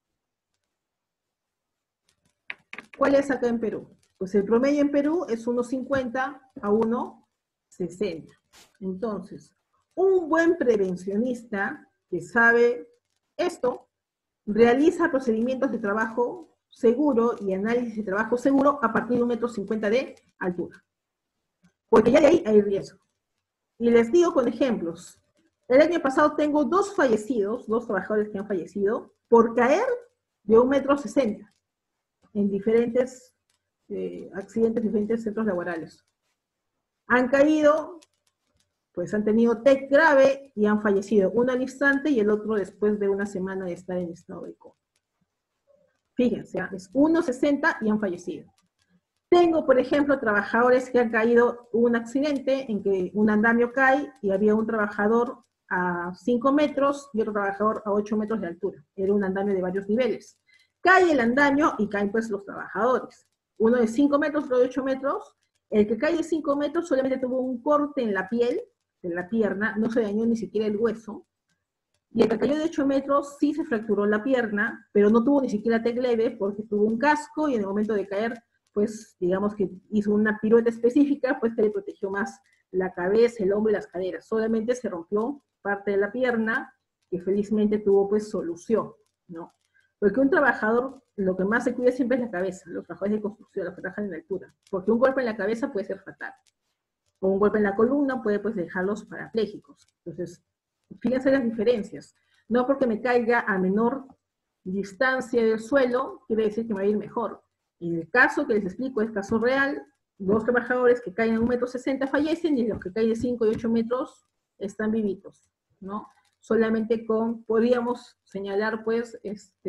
¿Cuál es acá en Perú? Pues el promedio en Perú es 1,50 a 1,60. Entonces, un buen prevencionista que sabe esto, realiza procedimientos de trabajo seguro y análisis de trabajo seguro a partir de 1,50 m de altura. porque ya de ahí hay riesgo. Y les digo con ejemplos. El año pasado tengo dos trabajadores que han fallecido por caer de 1,60 m en diferentes accidentes, diferentes centros laborales. Han caído, pues han tenido TEC grave y han fallecido, uno al instante y el otro después de una semana de estar en estado de coma. Fíjense, es 1,60 y han fallecido. Tengo, por ejemplo, trabajadores que han caído, un accidente en que un andamio cae y había un trabajador a 5 metros y otro trabajador a 8 metros de altura. Era un andamio de varios niveles. Cae el andamio y caen pues los trabajadores. Uno de 5 metros, otro de 8 metros. El que cae de 5 metros solamente tuvo un corte en la piel, en la pierna, no se dañó ni siquiera el hueso. Y el que cayó de 8 metros sí se fracturó la pierna, pero no tuvo ni siquiera TEC leve porque tuvo un casco y en el momento de caer, pues digamos que hizo una pirueta específica, pues que le protegió más la cabeza, el hombro y las caderas. Solamente se rompió parte de la pierna que felizmente tuvo pues solución, ¿no? Porque un trabajador, lo que más se cuida siempre es la cabeza, los trabajadores de construcción, los que trabajan en altura, porque un golpe en la cabeza puede ser fatal, o un golpe en la columna puede pues dejarlos parapléjicos. Entonces, fíjense las diferencias. No porque me caiga a menor distancia del suelo, quiere decir que me va a ir mejor. En el caso que les explico, es caso real, dos trabajadores que caen a 1,60 m fallecen y los que caen de 5 y 8 metros están vivitos, ¿no? Solamente podríamos señalar, pues,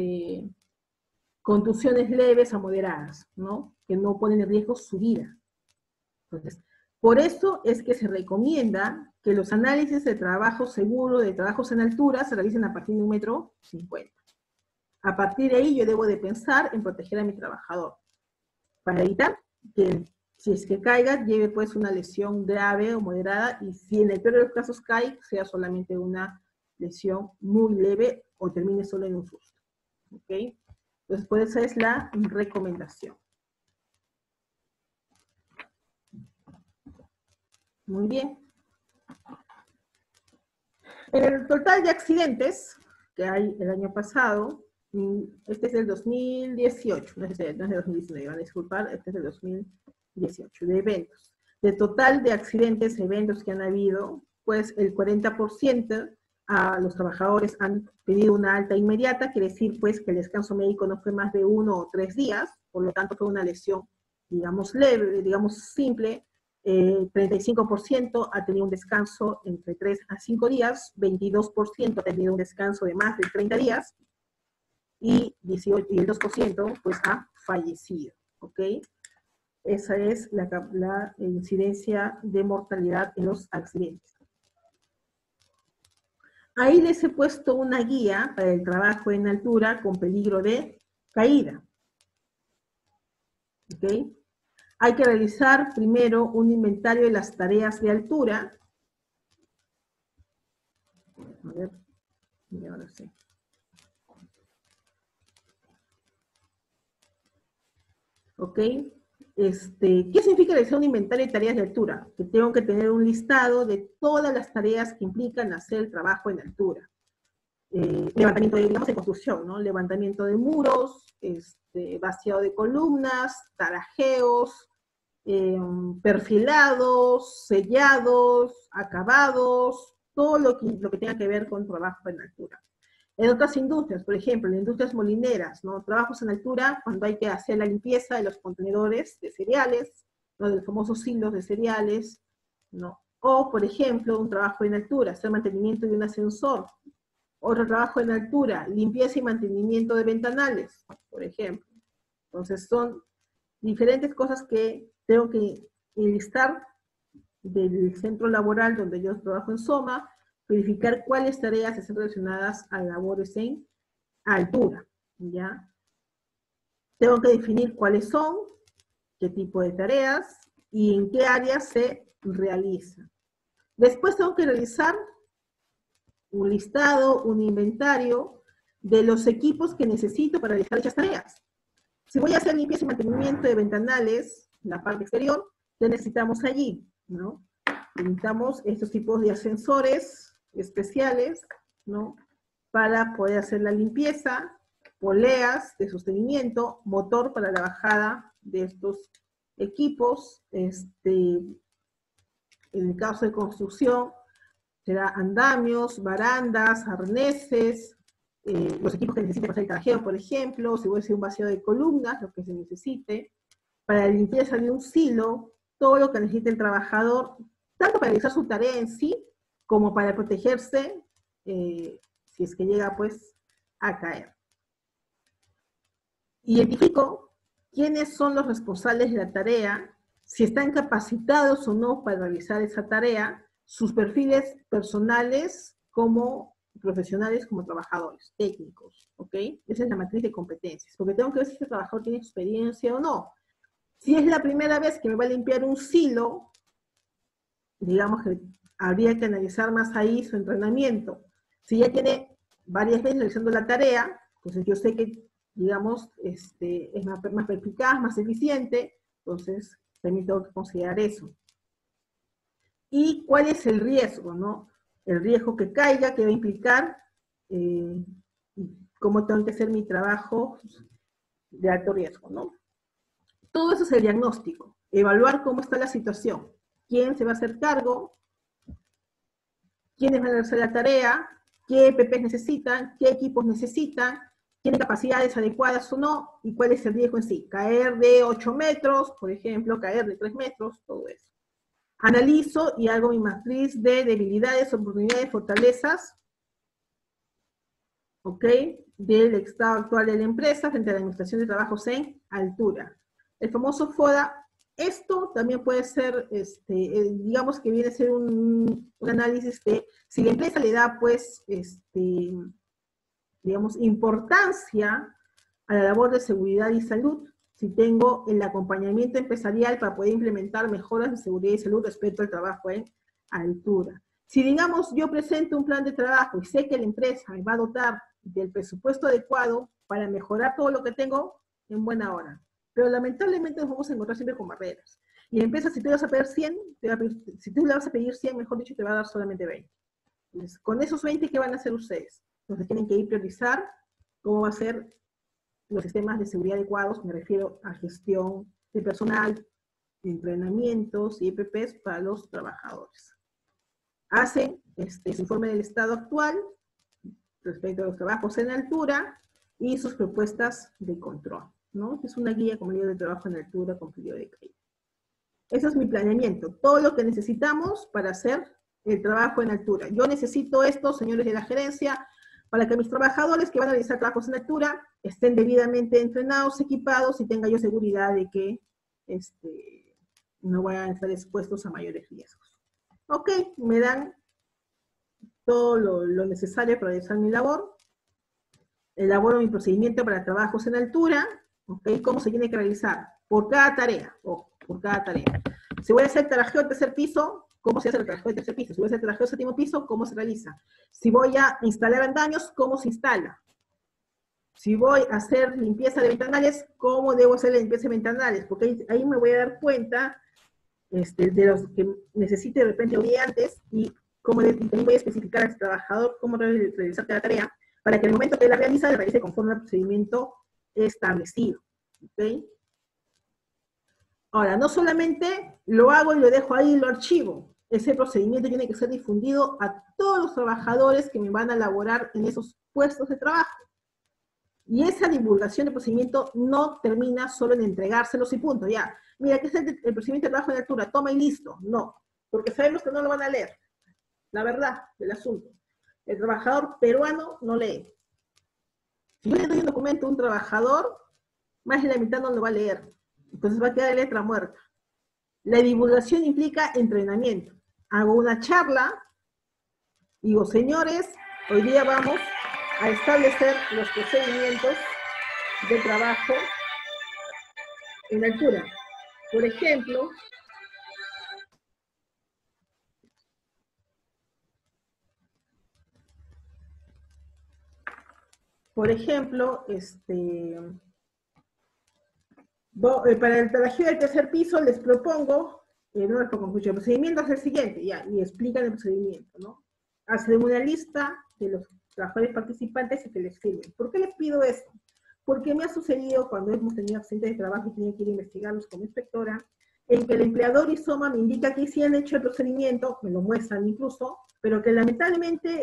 contusiones leves a moderadas, ¿no? Que no ponen en riesgo su vida. Entonces, por eso es que se recomienda que los análisis de trabajo seguro, de trabajos en altura, se realicen a partir de 1,50 m. A partir de ahí yo debo de pensar en proteger a mi trabajador, para evitar que si es que caiga, lleve pues una lesión grave o moderada, y si en el peor de los casos cae, sea solamente una lesión muy leve o termine solo en un susto. ¿Ok? Entonces, pues esa es la recomendación. Muy bien. En el total de accidentes que hay el año pasado, este es del 2018, no es de 2019, van a disculpar, este es del 2018, de eventos. De total de accidentes, eventos que han habido, pues el 40% a los trabajadores han tenido una alta inmediata, quiere decir pues que el descanso médico no fue más de 1 o 3 días, por lo tanto fue una lesión, digamos, leve, digamos, simple. 35% ha tenido un descanso entre 3 a 5 días, 22% ha tenido un descanso de más de 30 días, y el 2% pues ha fallecido, ¿ok? Esa es la incidencia de mortalidad en los accidentes. Ahí les he puesto una guía para el trabajo en altura con peligro de caída, ¿ok? Hay que realizar primero un inventario de las tareas de altura. A ver, ahora sí. ¿Ok? ¿Qué significa realizar un inventario de tareas de altura? Que tengo que tener un listado de todas las tareas que implican hacer el trabajo en altura. Levantamiento de, digamos, en construcción, ¿no? Levantamiento de muros, vaciado de columnas, tarajeos, perfilados, sellados, acabados, todo lo que tenga que ver con trabajo en altura. En otras industrias, por ejemplo, en industrias molineras, ¿no? Trabajos en altura cuando hay que hacer la limpieza de los contenedores de cereales, ¿no? De los famosos silos de cereales, ¿no? O, por ejemplo, un trabajo en altura, hacer mantenimiento de un ascensor. Otro trabajo en altura, limpieza y mantenimiento de ventanales, por ejemplo. Entonces son diferentes cosas que tengo que enlistar del centro laboral donde yo trabajo en SOMA, verificar cuáles tareas están relacionadas a labores en altura, ¿ya? Tengo que definir cuáles son, qué tipo de tareas y en qué áreas se realizan. Después tengo que realizar un listado, un inventario de los equipos que necesito para realizar dichas tareas. Si voy a hacer limpieza y mantenimiento de ventanales, la parte exterior, ¿qué necesitamos allí? ¿No? Necesitamos estos tipos de ascensores especiales, ¿no? Para poder hacer la limpieza, poleas de sostenimiento, motor para la bajada de estos equipos, En el caso de construcción, será andamios, barandas, arneses, los equipos que necesite para hacer el tarjeo, por ejemplo, si voy a hacer un vacío de columnas, lo que se necesite, para la limpieza de un silo, todo lo que necesite el trabajador, tanto para realizar su tarea en sí, como para protegerse si es que llega pues a caer. Identifico quiénes son los responsables de la tarea, si están capacitados o no para realizar esa tarea, sus perfiles personales como profesionales, como trabajadores, técnicos, ¿ok? Esa es la matriz de competencias, porque tengo que ver si este trabajador tiene experiencia o no. Si es la primera vez que me va a limpiar un silo, digamos que habría que analizar más ahí su entrenamiento. Si ya tiene varias veces realizando la tarea, entonces yo sé que, digamos, es más eficaz, más eficiente, entonces también tengo que considerar eso. ¿Y cuál es el riesgo, no? El riesgo que caiga, que va a implicar, cómo tengo que hacer mi trabajo de alto riesgo, ¿no? Todo eso es el diagnóstico, evaluar cómo está la situación, quién se va a hacer cargo, quiénes van a hacer la tarea, qué EPPs necesitan, qué equipos necesitan, tienen capacidades adecuadas o no, y cuál es el riesgo en sí. Caer de 8 metros, por ejemplo, caer de 3 metros, todo eso. Analizo y hago mi matriz de debilidades, oportunidades, fortalezas, ¿ok? Del estado actual de la empresa frente a la administración de trabajos en altura. El famoso FODA, esto también puede ser, digamos que viene a ser un análisis de si la empresa le da, pues, digamos, importancia a la labor de seguridad y salud, si tengo el acompañamiento empresarial para poder implementar mejoras de seguridad y salud respecto al trabajo en altura. Si, digamos, yo presento un plan de trabajo y sé que la empresa me va a dotar del presupuesto adecuado para mejorar todo lo que tengo, en buena hora. Pero lamentablemente nos vamos a encontrar siempre con barreras. Y la empresa, si tú le vas a pedir 100, si tú le vas a pedir 100, mejor dicho, te va a dar solamente 20. Entonces, con esos 20, ¿qué van a hacer ustedes? Entonces tienen que ir a priorizar cómo va a ser los sistemas de seguridad adecuados, me refiero a gestión de personal, entrenamientos y EPPs para los trabajadores. Hacen su informe del estado actual respecto a los trabajos en altura y sus propuestas de control, ¿no? Es una guía como de trabajo en altura con periodo de caída. Ese es mi planeamiento, todo lo que necesitamos para hacer el trabajo en altura. Yo necesito esto, señores de la gerencia, para que mis trabajadores que van a realizar trabajos en altura estén debidamente entrenados, equipados y tenga yo seguridad de que no vayan a estar expuestos a mayores riesgos. Ok, me dan todo lo necesario para realizar mi labor. Elaboro mi procedimiento para trabajos en altura. Ok, ¿cómo se tiene que realizar? Por cada tarea, por cada tarea. Si voy a hacer trabajeo de tercer piso, ¿cómo se hace el trabajeo de tercer piso? Si voy a hacer trabajeo de séptimo piso, ¿cómo se realiza? Si voy a instalar andamios, ¿cómo se instala? Si voy a hacer limpieza de ventanales, ¿cómo debo hacer la limpieza de ventanales? Porque ahí me voy a dar cuenta de los que necesite de repente antes y también voy a especificar al trabajador cómo realizar cada tarea para que en el momento que la realice conforme al procedimiento establecido. ¿Okay? Ahora, no solamente lo hago y lo dejo ahí y lo archivo. Ese procedimiento tiene que ser difundido a todos los trabajadores que me van a laborar en esos puestos de trabajo. Y esa divulgación del procedimiento no termina solo en entregárselos y punto, ya. Mira, ¿qué es el procedimiento de trabajo en altura? Toma y listo. No, porque sabemos que no lo van a leer. La verdad del asunto. El trabajador peruano no lee. Si yo le doy un documento a un trabajador, más de la mitad no lo va a leer. Entonces va a quedar letra muerta. La divulgación implica entrenamiento. Hago una charla, digo, señores, hoy día vamos a establecer los procedimientos de trabajo en altura. Por ejemplo, para el trabajeo del tercer piso les propongo, no les propongo mucho, el procedimiento es el siguiente, ya, y explican el procedimiento, ¿no? Hacen una lista de los trabajadores participantes y que les firmen. ¿Por qué les pido esto? Porque me ha sucedido cuando hemos tenido accidentes de trabajo y tenía que ir a investigarlos como inspectora, en que el empleador y SOMA me indica que sí han hecho el procedimiento, me lo muestran incluso, pero que lamentablemente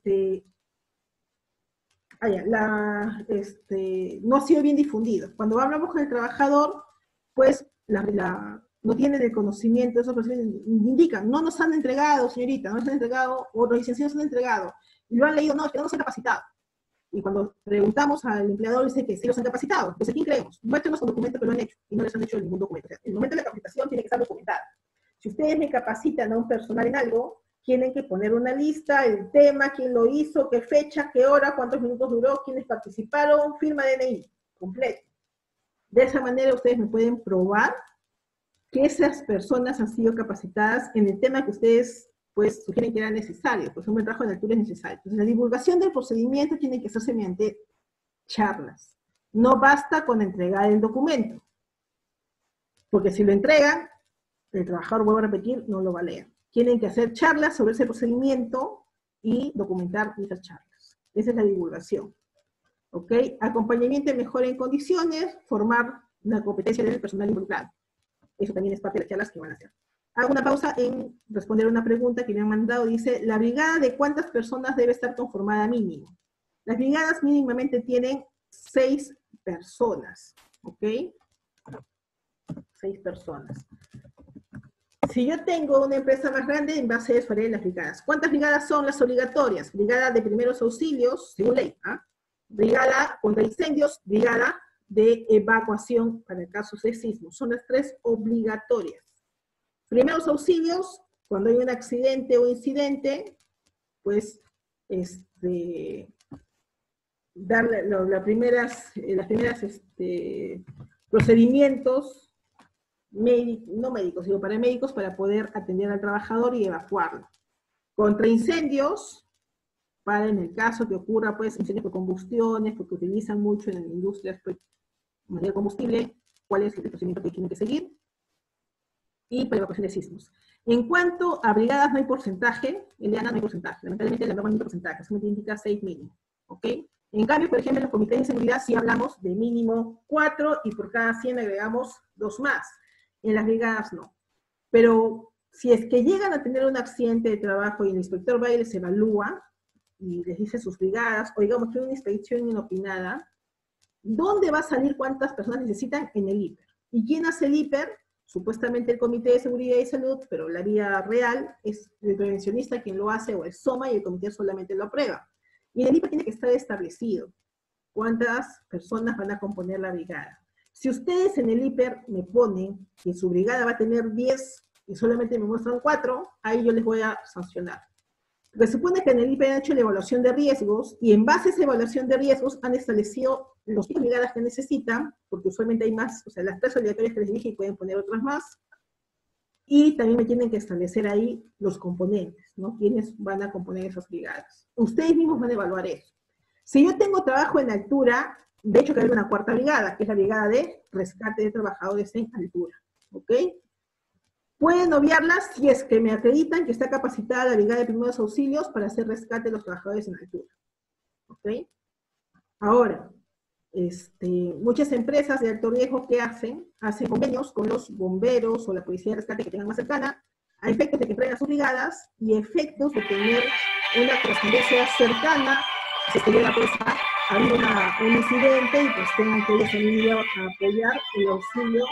no ha sido bien difundido. Cuando hablamos con el trabajador, pues no tienen el conocimiento, esos procedimientos indican, no nos han entregado, señorita, no nos han entregado, o los licenciados han entregado, y lo han leído, no, es que no nos han capacitado. Y cuando preguntamos al empleador, dice que sí los han capacitado. Entonces, ¿a quién creemos? Muéstrenos un documento que lo han hecho, y no les han hecho ningún documento. O sea, el momento de la capacitación tiene que estar documentado. Si ustedes me capacitan a un personal en algo, tienen que poner una lista, el tema, quién lo hizo, qué fecha, qué hora, cuántos minutos duró, quiénes participaron, firma DNI, completo. De esa manera ustedes me pueden probar que esas personas han sido capacitadas en el tema que ustedes pues sugieren que era necesario, pues un buen trabajo en altura es necesario. Entonces la divulgación del procedimiento tiene que hacerse mediante charlas. No basta con entregar el documento, porque si lo entregan, el trabajador, vuelvo a repetir, no lo va a leer. Tienen que hacer charlas sobre ese procedimiento y documentar esas charlas. Esa es la divulgación. ¿Ok? Acompañamiento y mejora en condiciones, formar la competencia del personal involucrado. Eso también es parte de las charlas que van a hacer. Hago una pausa en responder una pregunta que me han mandado. Dice, ¿la brigada de cuántas personas debe estar conformada mínimo? Las brigadas mínimamente tienen 6 personas. ¿Ok? 6 personas. Si yo tengo una empresa más grande, en base a eso haré las brigadas. ¿Cuántas brigadas son las obligatorias? Brigada de primeros auxilios, según ley. Brigada contra incendios, brigada de evacuación para casos de sismo. Son las 3 obligatorias. Primeros auxilios, cuando hay un accidente o incidente, pues, dar las primeras procedimientos, no médicos, sino paramédicos, para poder atender al trabajador y evacuarlo. Contra incendios, para en el caso que ocurra, pues, incendios por combustiones, porque utilizan mucho en industrias, pues, materia de combustible, cuál es el procedimiento que tienen que seguir, y para evacuación de sismos. En cuanto a brigadas, no hay porcentaje, en Leana no hay porcentaje, lamentablemente la norma no hay porcentaje, solamente indica 6 mínimo, ¿ok? En cambio, por ejemplo, en los comités de seguridad sí hablamos de mínimo 4 y por cada 100 agregamos 2 más. En las brigadas no. Pero si es que llegan a tener un accidente de trabajo y el inspector va y les evalúa y les dice sus brigadas, o digamos que hay una inspección inopinada, ¿dónde va a salir cuántas personas necesitan? En el IPER. ¿Y quién hace el IPER? Supuestamente el Comité de Seguridad y Salud, pero la vía real es el prevencionista quien lo hace, o el SOMA, y el comité solamente lo aprueba. Y en el IPER tiene que estar establecido cuántas personas van a componer la brigada. Si ustedes en el IPER me ponen que su brigada va a tener 10 y solamente me muestran 4, ahí yo les voy a sancionar. Porque se supone que en el IPER han hecho la evaluación de riesgos, y en base a esa evaluación de riesgos han establecido los tipos de brigadas que necesitan, porque usualmente hay más, o sea, las 3 obligatorias que les dije, y pueden poner otras más, y también me tienen que establecer ahí los componentes, ¿no? Quiénes van a componer esas brigadas. Ustedes mismos van a evaluar eso. Si yo tengo trabajo en altura, de hecho que hay una 4ª brigada, que es la brigada de rescate de trabajadores en altura, ¿ok? Pueden obviarlas si es que me acreditan que está capacitada la brigada de primeros auxilios para hacer rescate de los trabajadores en altura, ¿ok? Ahora, muchas empresas de alto riesgo, ¿qué hacen? Hacen convenios con los bomberos o la policía de rescate que tengan más cercana, a efectos de que traigan sus brigadas y efectos de tener una correspondencia cercana, si es que llega pues a haber un incidente y pues tengan que ellos también ir a apoyar el auxilio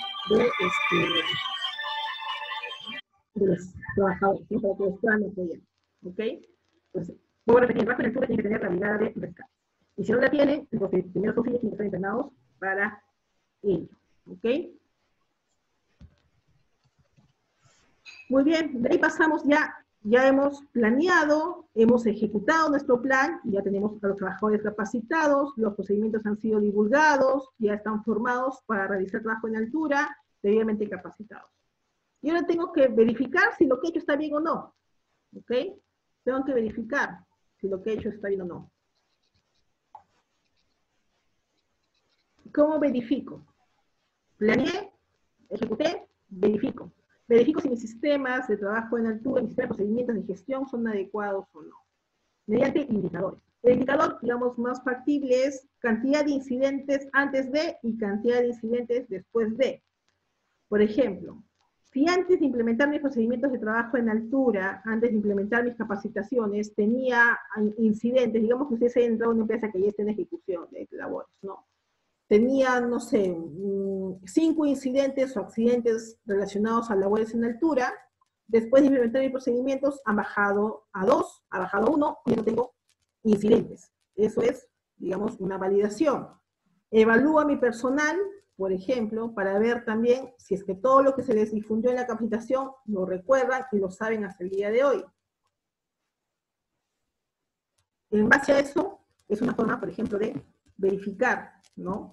de los trabajadores, ¿no? Para que los puedan apoyar, ¿ok? Entonces, voy a repetir, el trabajo en altura tiene que tener la brigada de rescate. Y si no la tienen, los primeros auxilios tienen que estar entrenados para ello, ¿ok? Muy bien, de ahí pasamos ya hemos planeado, hemos ejecutado nuestro plan, ya tenemos a los trabajadores capacitados, los procedimientos han sido divulgados, ya están formados para realizar trabajo en altura, debidamente capacitados. Y ahora tengo que verificar si lo que he hecho está bien o no, ¿ok? Tengo que verificar si lo que he hecho está bien o no. ¿Cómo verifico? Planeé, ejecuté, verifico. Verifico si mis sistemas de trabajo en altura, mis procedimientos de gestión son adecuados o no. Mediante indicadores. El indicador, digamos, más factible es cantidad de incidentes antes de y cantidad de incidentes después de. Por ejemplo, si antes de implementar mis procedimientos de trabajo en altura, antes de implementar mis capacitaciones, tenía incidentes, digamos que ustedes hayan entrado a una empresa que ya está en ejecución de labores, ¿no? Tenía, no sé, 5 incidentes o accidentes relacionados a labores en altura. Después de implementar mis procedimientos, han bajado a 2, ha bajado a 1, y no tengo incidentes. Eso es, digamos, una validación. Evalúa mi personal, por ejemplo, para ver también si es que todo lo que se les difundió en la capacitación lo recuerdan y lo saben hasta el día de hoy. En base a eso, es una forma, por ejemplo, de verificar, ¿no?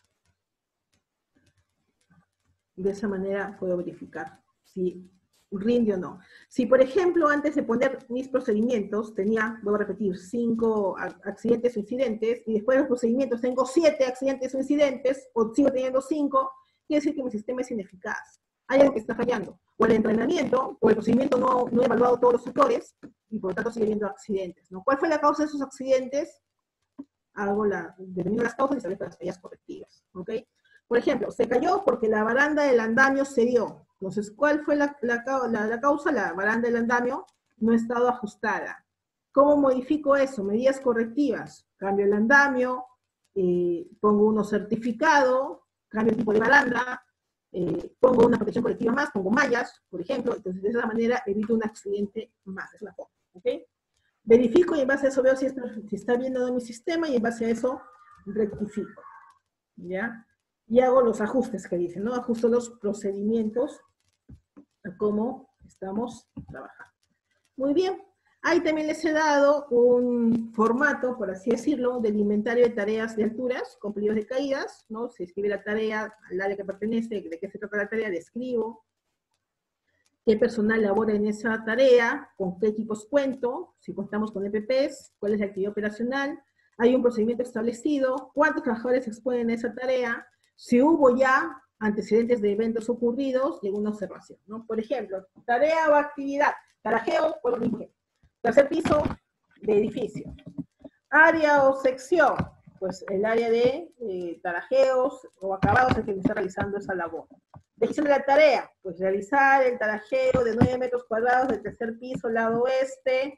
De esa manera puedo verificar si rinde o no. Si, por ejemplo, antes de poner mis procedimientos, tenía, voy a repetir, 5 accidentes o incidentes, y después de los procedimientos tengo 7 accidentes o incidentes, o sigo teniendo 5, quiere decir que mi sistema es ineficaz. Hay algo que está fallando. O el entrenamiento, o el procedimiento no he evaluado todos los factores, y por lo tanto sigue habiendo accidentes, ¿no? ¿Cuál fue la causa de esos accidentes? Determino las causas y establezco las medidas correctivas, ¿ok? Por ejemplo, se cayó porque la baranda del andamio cedió. Entonces, ¿cuál fue la causa? La baranda del andamio no ha estado ajustada. ¿Cómo modifico eso? Medidas correctivas. Cambio el andamio, pongo uno certificado, cambio el tipo de baranda, pongo una protección colectiva más, pongo mallas, por ejemplo. Entonces, de esa manera evito un accidente más. Es la forma, ¿ok? Verifico y en base a eso veo si está bien dado mi sistema y en base a eso rectifico, ¿ya? Y hago los ajustes que dicen, ¿no? Ajusto los procedimientos a cómo estamos trabajando. Muy bien. Ahí también les he dado un formato, por así decirlo, del inventario de tareas de alturas con periodos de caídas, ¿no? Se escribe la tarea al área que pertenece, de qué se trata la tarea, describo qué personal labora en esa tarea, con qué equipos cuento, si contamos con EPPs, cuál es la actividad operacional, hay un procedimiento establecido, cuántos trabajadores se exponen a esa tarea, si hubo ya antecedentes de eventos ocurridos y alguna observación, ¿no? Por ejemplo, tarea o actividad, tarajeo o lo mismo. Tercer piso de edificio. Área o sección, pues el área de tarajeos o acabados es quien está realizando esa labor. Decisión de la tarea, pues realizar el tarajeo de 9 metros cuadrados del tercer piso, lado oeste,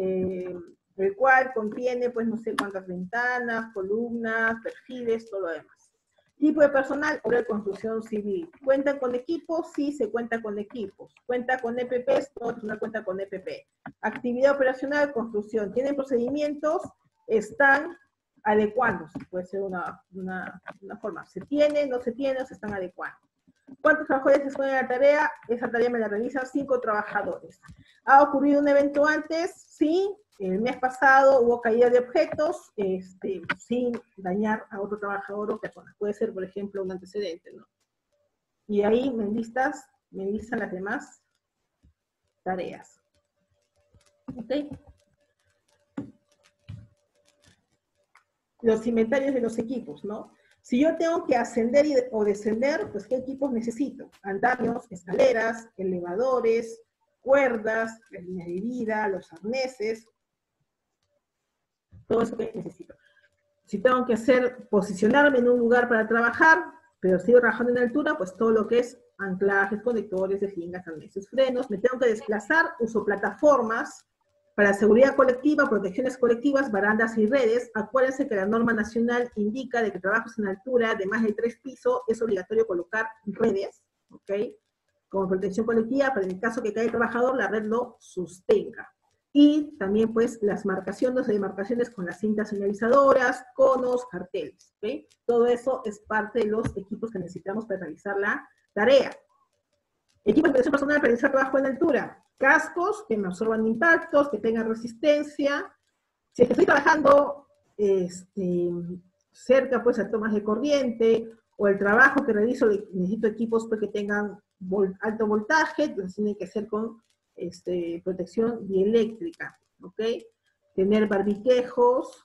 el cual contiene, pues no sé cuántas ventanas, columnas, perfiles, todo lo demás. Tipo de personal, obra de construcción civil. ¿Cuentan con equipos? Sí, se cuenta con equipos. ¿Cuenta con EPPs? No, no cuenta con EPP. Actividad operacional, construcción. ¿Tienen procedimientos? Están adecuándose. Puede ser una forma. ¿Se tiene? ¿No se tiene? ¿O se están adecuando? ¿Cuántos trabajadores se exponen a la tarea? Esa tarea me la realizan 5 trabajadores. ¿Ha ocurrido un evento antes? Sí. El mes pasado hubo caída de objetos sin dañar a otro trabajador o persona. Puede ser, por ejemplo, un antecedente, ¿no? Y ahí me enlistan las demás tareas. ¿Ok? Los inventarios de los equipos, ¿no? Si yo tengo que ascender o descender, pues ¿qué equipos necesito? Andamios, escaleras, elevadores, cuerdas, las líneas de vida, los arneses, todo eso que necesito. Si tengo que posicionarme en un lugar para trabajar, pero sigo trabajando en altura, pues todo lo que es anclajes, conectores, jeringas, arneses, frenos, me tengo que desplazar, uso plataformas para seguridad colectiva, protecciones colectivas, barandas y redes. Acuérdense que la norma nacional indica de que trabajos en altura de más de 3 pisos es obligatorio colocar redes, ¿ok? Como protección colectiva, pero en el caso que caiga el trabajador, la red lo sostenga. Y también, pues, las marcaciones o demarcaciones con las cintas señalizadoras, conos, carteles, ¿ok? Todo eso es parte de los equipos que necesitamos para realizar la tarea. Equipos de protección personal para realizar trabajo en altura. Cascos que me absorban impactos, que tengan resistencia. Si es que estoy trabajando cerca, pues, a tomas de corriente, o el trabajo que realizo, necesito equipos pues, que tengan alto voltaje, entonces tienen que ser con protección dieléctrica, ¿ok? Tener barbiquejos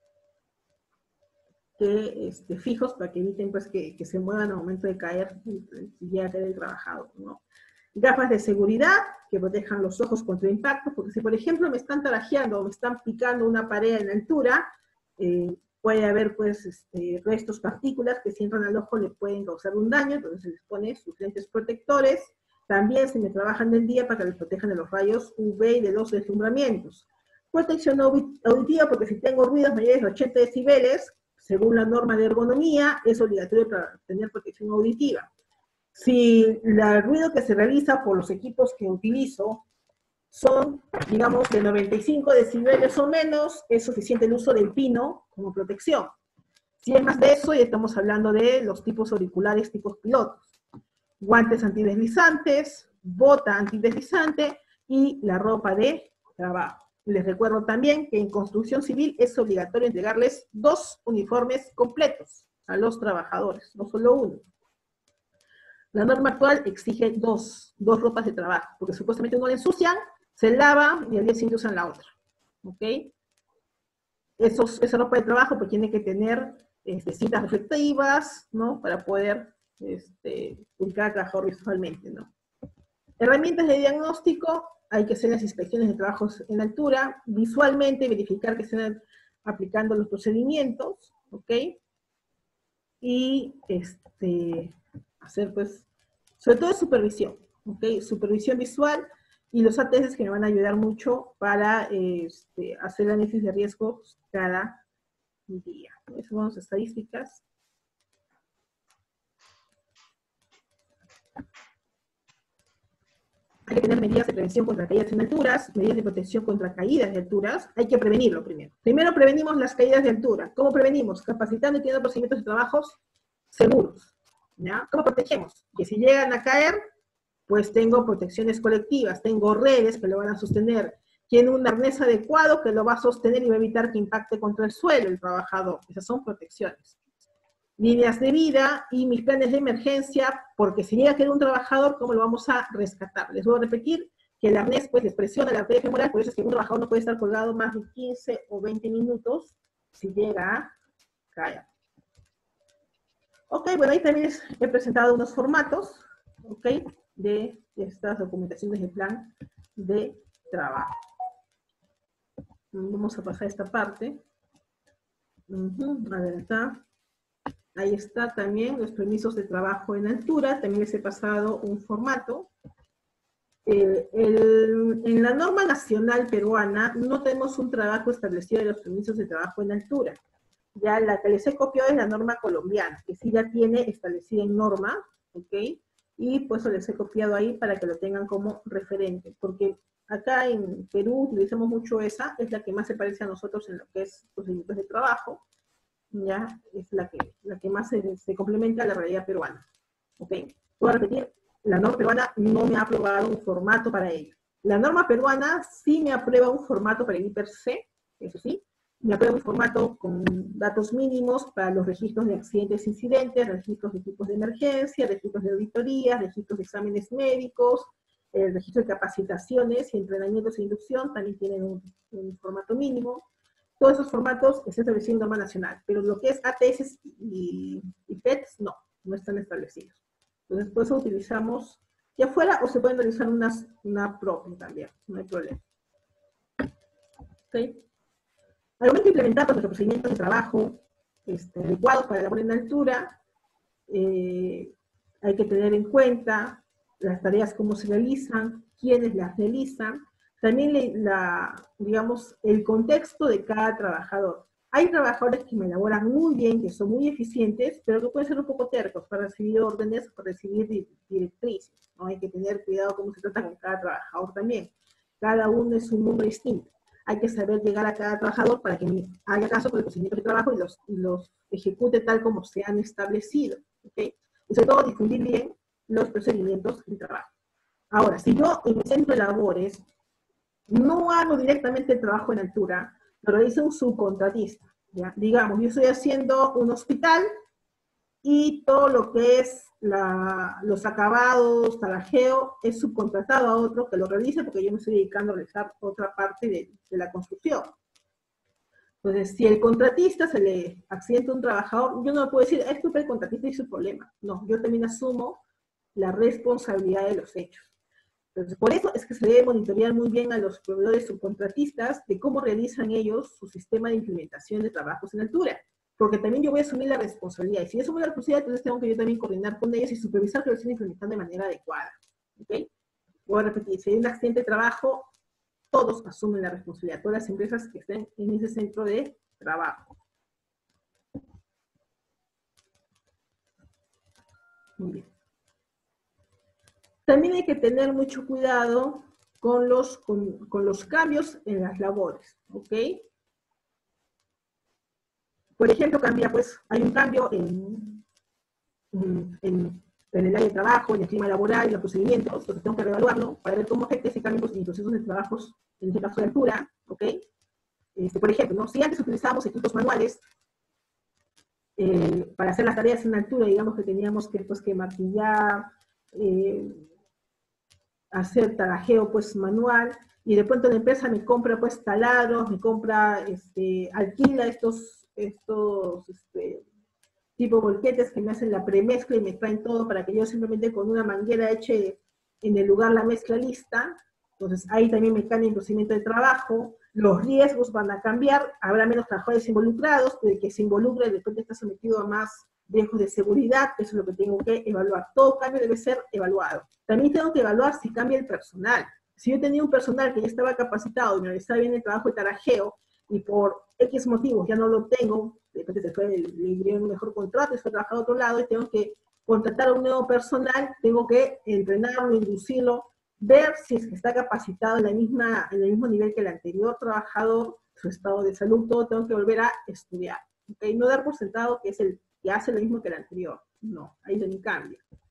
fijos para que eviten pues, que se muevan al momento de caer, si llega a caer el trabajador, ¿no? Gafas de seguridad que protejan los ojos contra impactos, porque si por ejemplo me están tarajeando o me están picando una pared en altura, puede haber pues restos, partículas que si entran al ojo le pueden causar un daño, entonces se les pone sus lentes protectores. También se me trabajan del día para que les protejan de los rayos UV y de los deslumbramientos. Protección auditiva, porque si tengo ruidos mayores de 80 decibeles, según la norma de ergonomía, es obligatorio para tener protección auditiva. Si el ruido que se realiza por los equipos que utilizo son, digamos, de 95 decibeles o menos, es suficiente el uso del pino como protección. Si es más de eso, ya estamos hablando de los tipos auriculares, tipos pilotos. Guantes antideslizantes, bota antideslizante y la ropa de trabajo. Les recuerdo también que en construcción civil es obligatorio entregarles 2 uniformes completos a los trabajadores, no solo uno. La norma actual exige dos ropas de trabajo, porque supuestamente uno le ensucian, se lava y al día siguiente usan la otra. ¿Ok? Esa ropa de trabajo pues tiene que tener cintas reflectivas, ¿no? Para poder ubicar al trabajador visualmente, ¿no? Herramientas de diagnóstico, hay que hacer las inspecciones de trabajos en altura, visualmente verificar que estén aplicando los procedimientos, ¿ok? Y hacer pues, sobre todo supervisión, ¿ok? Supervisión visual y los ATS que me van a ayudar mucho para hacer análisis de riesgos cada día. Eso vamos a estadísticas. Hay que tener medidas de prevención contra caídas en alturas, medidas de protección contra caídas de alturas. Hay que prevenirlo primero. Primero prevenimos las caídas de altura. ¿Cómo prevenimos? Capacitando y teniendo procedimientos de trabajos seguros. ¿Ya? ¿Cómo protegemos? Que si llegan a caer, pues tengo protecciones colectivas, tengo redes que lo van a sostener, tiene un arnés adecuado que lo va a sostener y va a evitar que impacte contra el suelo el trabajador. Esas son protecciones. Líneas de vida y mis planes de emergencia, porque si llega a caer un trabajador, ¿cómo lo vamos a rescatar? Les voy a repetir que el arnés pues les presiona la arteria femoral, por eso es que un trabajador no puede estar colgado más de 15 o 20 minutos si llega a caer. Ok, bueno, ahí también he presentado unos formatos, ok, de estas documentaciones de plan de trabajo. Vamos a pasar a esta parte. A ver, acá. Ahí está también los permisos de trabajo en altura. También les he pasado un formato. En la norma nacional peruana no tenemos un trabajo establecido de los permisos de trabajo en altura. Ya la que les he copiado es la norma colombiana, que sí ya tiene establecida en norma, ¿ok? Y pues les he copiado ahí para que lo tengan como referente, porque acá en Perú utilizamos mucho esa, es la que más se parece a nosotros en lo que es procedimientos de trabajo, ya es la que más se complementa a la realidad peruana, ¿ok? Voy a repetir, la norma peruana no me ha aprobado un formato para ello. La norma peruana sí me aprueba un formato para el IPER-C, eso sí, me aprueba un formato con datos mínimos para los registros de accidentes e incidentes, registros de equipos de emergencia, registros de auditorías, registros de exámenes médicos, el registro de capacitaciones y entrenamientos e inducción también tienen un formato mínimo. Todos esos formatos están establecidos en norma nacional, pero lo que es ATS y PETs no están establecidos. Entonces, por eso utilizamos ya fuera o se pueden realizar una propia también, no hay problema. ¿Ok? Al momento de implementar los procedimientos de trabajo adecuados para la labor en altura, hay que tener en cuenta las tareas, cómo se realizan, quiénes las realizan, también digamos, el contexto de cada trabajador. Hay trabajadores que me elaboran muy bien, que son muy eficientes, pero que pueden ser un poco tercos para recibir órdenes, para recibir directrices, ¿no? Hay que tener cuidado cómo se trata con cada trabajador también. Cada uno es un mundo distinto. Hay que saber llegar a cada trabajador para que haga caso con el procedimiento de trabajo y los ejecute tal como se han establecido, ¿okay? Y sobre todo difundir bien los procedimientos de trabajo. Ahora, si yo en mi centro de labores no hago directamente el trabajo en altura, lo realiza un subcontratista, ¿ya? Digamos, yo estoy haciendo un hospital y todo lo que es los acabados, tarajeo, es subcontratado a otro que lo realice porque yo me estoy dedicando a realizar otra parte de la construcción. Entonces, si el contratista se le accidenta un trabajador, yo no puedo decir, es culpa del contratista y su problema. No, yo también asumo la responsabilidad de los hechos. Entonces, por eso es que se debe monitorear muy bien a los proveedores subcontratistas de cómo realizan ellos su sistema de implementación de trabajos en altura. porque también yo voy a asumir la responsabilidad. Y si yo asumo la responsabilidad, entonces tengo que yo también coordinar con ellos y supervisar que lo estén implementando de manera adecuada. ¿Ok? Voy a repetir, si hay un accidente de trabajo, todos asumen la responsabilidad, todas las empresas que estén en ese centro de trabajo. Muy bien. También hay que tener mucho cuidado con los cambios en las labores, ¿ok? Por ejemplo, hay un cambio en el área de trabajo, en el clima laboral, en los procedimientos, entonces tengo que reevaluarlo para ver cómo afecta ese cambio en procesos de trabajos, en este caso de altura, ¿ok? Por ejemplo, ¿no? Si antes utilizábamos equipos manuales para hacer las tareas en altura, digamos que teníamos que martillar, hacer tarajeo pues manual, y de pronto la empresa me compra pues taladros, me compra, alquila estos tipo volquetes que me hacen la premezcla y me traen todo para que yo simplemente con una manguera eche en el lugar la mezcla lista. Entonces ahí también me cambia el procedimiento de trabajo, los riesgos van a cambiar, habrá menos trabajadores involucrados, el que se involucre de repente está sometido a más riesgos de seguridad, eso es lo que tengo que evaluar. Todo cambio debe ser evaluado. También tengo que evaluar si cambia el personal. Si yo tenía un personal que ya estaba capacitado y me realizaba bien el trabajo de tarajeo, y por X motivos ya no lo tengo, de repente se fue, le dieron un mejor contrato y se fue a trabajar a otro lado, y tengo que contratar a un nuevo personal, tengo que entrenarlo, inducirlo, ver si es que está capacitado en el mismo nivel que el anterior trabajador, su estado de salud, todo tengo que volver a estudiar. ¿Okay? No dar por sentado que es el que hace lo mismo que el anterior. No, ahí también cambia.